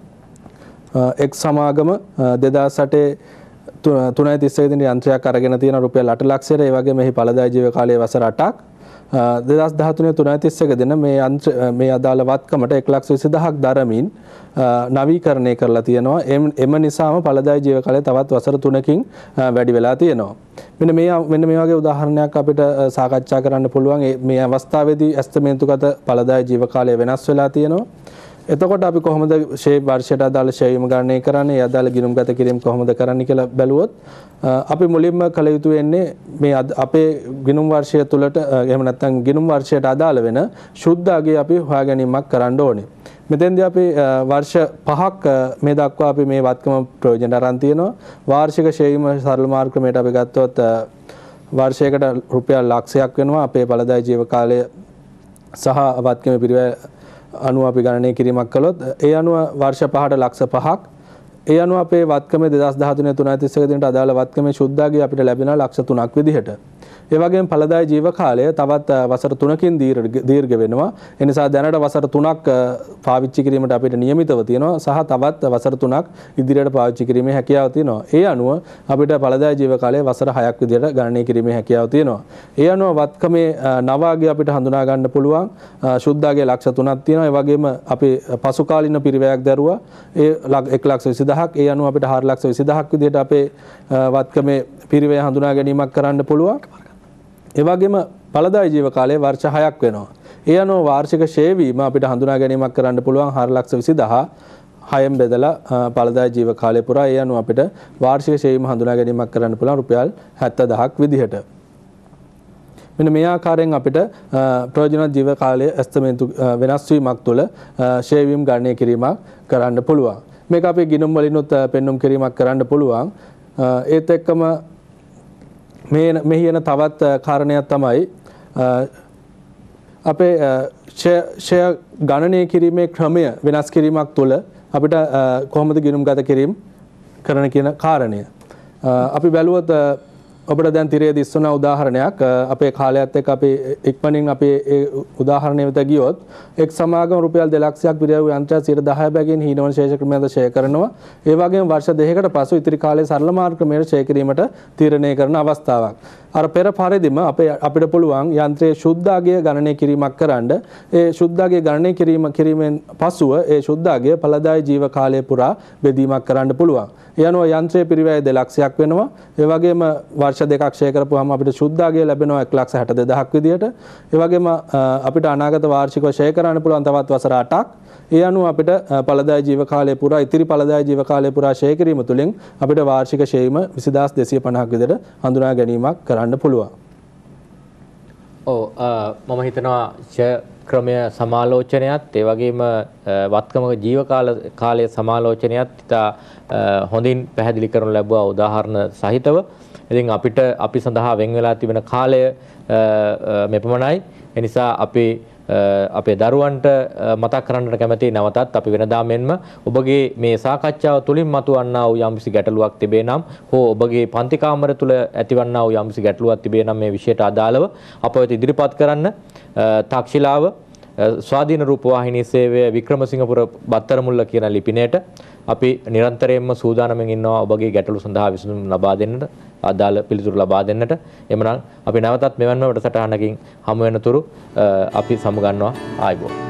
එක් සමාගම දෙදාස් අටේ තුනයි තිස් එක දින යන්ත්‍රයක් අරගෙන තියෙන රුපියල් අට ලක්ෂයට. ඒ වගේ මෙහි ඵලදායී ජීව කාලයේ වසර අටක්. දෙදාස් දහතුනේ තුනයි තිස් එක දින මේ යන්ත්‍ර මේ අදාළ වත්කමට එක ලක්ෂ විසිදහක් දරමින් නවීකරණය කරලා තියෙනවා. එම නිසාම ඵලදායී ජීව කාලය තවත් වසර තුනකින් වැඩි වෙලා තියෙනවා. මෙන්න මේ මෙන්න මේ වගේ උදාහරණයක් අපිට සාකච්ඡා කරන්න පුළුවන්. මේ අවස්ථාවේදී ඇස්තමේන්තුගත ඵලදායී ජීව කාලය වෙනස් වෙලා තියෙනවා. එතකොට අපි කොහොමද ෂේ වර්ෂයට අදාළ ෂේවීම ගණනය කරන්නේ, ඒ අදාළ ගිණුම්ගත කිරීම කොහොමද කරන්නේ කියලා බැලුවොත් අපි මුලින්ම කළ යුතු වෙන්නේ මේ අපේ ගිණුම් වර්ෂය තුළට එහෙම නැත්නම් ගිණුම් වර්ෂයට අදාළ වෙන ශුද්ධ අගය අපි හොයා ගැනීමක් කරන්න ඕනේ. මෙතෙන්දී අපි වර්ෂ පහක් මේ දක්වා අපි මේ වත්කම ප්‍රයෝජන අරන් තියෙනවා. වාර්ෂික ෂේවීම සරල මාර්ග ක්‍රමයට අපි ගත්තොත් වර්ෂයකට රුපියල් ලක්ෂයක් වෙනවා අපේ ඵලදායී ජීව කාලය සහ වත්කම පිරිවැය අනුව අපි ගණනය කිරීමක් කළොත් ඒ අනුව වර්ෂ පහට ලක්ෂ පහක්. ඒ අනුව අපේ වත්කමේ දෙදාස් දහතුනේ තුනයි තිස් එක දිනට අදාළ වත්කමේ ශුද්ධාගය අපිට ලැබෙනවා ලක්ෂ තුනක් විදිහට. ඒ වගේම ඵලදායී ජීව කාලය තවත් වසර තුනකින් දීර්ඝ වෙනවා. ඒ නිසා දැනට වසර තුනක් පාවිච්චි කිරීමට අපිට නියමිතව තියෙනවා සහ තවත් වසර තුනක් ඉදිරියට පාවිච්චි කිරීමේ හැකියාව තියෙනවා. ඒ අනුව අපිට ඵලදායී ජීව කාලය වසර හයක් විදිහට ගණනය කිරීමේ හැකියාව තියෙනවා. ඒ අනුව වත්කමේ නවාගය අපිට හඳුනා ගන්න පුළුවන්. ශුද්ධාගය ලක්ෂ තුනක් තියෙනවා. ඒ වගේම අපි පසු කාලින පිරිවැයක් දරුවා ඒ එක ලක්ෂ විසිදහක්. ඒ අනුව අපිට හාර ලක්ෂ විසිදහක් විදිහට අපේ වත්කමේ පිරිවැය හඳුනා ගැනීමක් කරන්න පුළුවන්. ඒ වගේම ඵලදායී ජීව කාලයේ වර්ෂ හයක් වෙනවා. ඒ අනුව වාර්ෂික ෂේවීම අපිට හඳුනා ගැනීමක් කරන්න පුළුවන් හාර ලක්ෂ විසිදහ හයෙන් බෙදලා ඵලදායී ජීව කාලය පුරා. ඒ අනුව අපිට වාර්ෂික ෂේවීම හඳුනා ගැනීමක් කරන්න පුළුවන් රුපියල් හැත්තෑදහක් විදිහට. මෙන්න මේ ආකාරයෙන් අපිට ප්‍රයෝජනවත් ජීව කාලයේ ඇස්තමේන්තු වෙනස් වීමක් තුළ ෂේවීම් ගණනය කිරීමක් කරන්න පුළුවන්. මේක අපි ගිණුම් වලිනුත් පෙන්눔 කිරීමක් කරන්න පුළුවන්. ඒත් එක්කම මේ මෙහි එන තවත් කාරණයක් තමයි අපේ ෂෙය ගණනය කිරීමේ ක්‍රමය වෙනස් කිරීමක් තුළ අපිට කොහොමද ගිණුම්ගත කිරීම කරන කියන කාරණය. අපි බැලුවොත් ඔබට දැන් තිරයේ දිස්වන උදාහරණයක් අපේ කාලයත් එක්ක අපි ඉක්මනින් අපි ඒ උදාහරණය වෙත ගියොත් එක් සමාගම රුපියල් දෙලක්ෂයක් පිරියව් යන්ත්‍රය සියයට දහය බැගින් හීනවන ශේෂ ක්‍රමයද ෂේ කරනවා. ඒ වගේම වර්ෂ දෙකකට පසු ඉතිරි කාලයේ සරල මාර්ග ක්‍රමයට ෂේ කිරීමට තීරණය කරන අවස්ථාවක්. අර පෙර පරිදිම අපේ අපිට පුළුවන් යන්ත්‍රයේ ශුද්ධාගය ගණනය කිරීමක් කරන්න. ඒ ශුද්ධාගය ගණනය කිරීම කිරීමෙන් පසුව ඒ ශුද්ධාගය ඵලදායී ජීව කාලය පුරා බෙදීමක් කරන්න පුළුවන්. ඒ අනුව යන්ත්‍රයේ පිරිවැය දෙලක්ෂයක් වෙනවා. ඒ වගේම වර්ෂ දෙකක් ෂේ කරපුවාම අපිට ශුද්ධාගය ලැබෙනවා එක ලක්ෂ හැට දෙදහක් විදියට. ඒ වගේම අපිට අනාගත වාර්ෂිකව ෂේ කරන්න පුළුවන් තවත් වසර අටක්. ඒ අනුව අපිට ඵලදායී ජීව කාලය පුරා ඉතිරි ඵලදායී ජීව කාලය පුරා ෂේ කිරීම තුළින් අපිට වාර්ෂික ෂේවීම විසිදාස් දෙසිය පනහක් විදියට හඳුනා ගැනීමක් කරන්න පුළුවන්. ඔව් මම හිතනවා ෂේ ක්‍රමය සමාලෝචනයත් ඒ වගේම වත්කමක ජීව කාල කාලයේ සමාලෝචනයත් ඉතා හොඳින් පැහැදිලි කරනු ලැබුවා උදාහරණ සහිතව. ඉතින් අපිට අපි සඳහා වෙන් වෙලා තිබෙන කාලය මෙපමණයි. ඒ නිසා අපි අපේ දරුවන්ට මතක් කරන්නට කැමති නැවතත් අපි වෙනදා මෙන්ම ඔබගේ මේ සාකච්ඡාව තුළින් මතුවන්නා වූ යම්කිසි ගැටලුවක් තිබේ නම් හෝ ඔබගේ පන්ති කාමර තුළ ඇතිවන්නා වූ යම්කිසි ගැටලුවක් තිබේ නම් මේ විෂයට අදාළව අප වෙත ඉදිරිපත් කරන්න. තාක්ෂිලාව ස්වාධීන රූපවාහිනී සේවය වික්‍රමසිංහපුර බත්තරමුල්ල කියන ලිපිනයට අපි නිරන්තරයෙන්ම සූදානම්ෙන් ඉන්නවා ඔබගේ ගැටලු සඳහා විසඳුම් ලබා දෙන්නට, අදාළ පිළිතුරු ලබා දෙන්නට. එමනම් අපි නැවතත් මෙවැනිම වැඩසටහනකින් හමු වෙනතුරු අපි සමුගන්නවා. ආයුබෝවන්.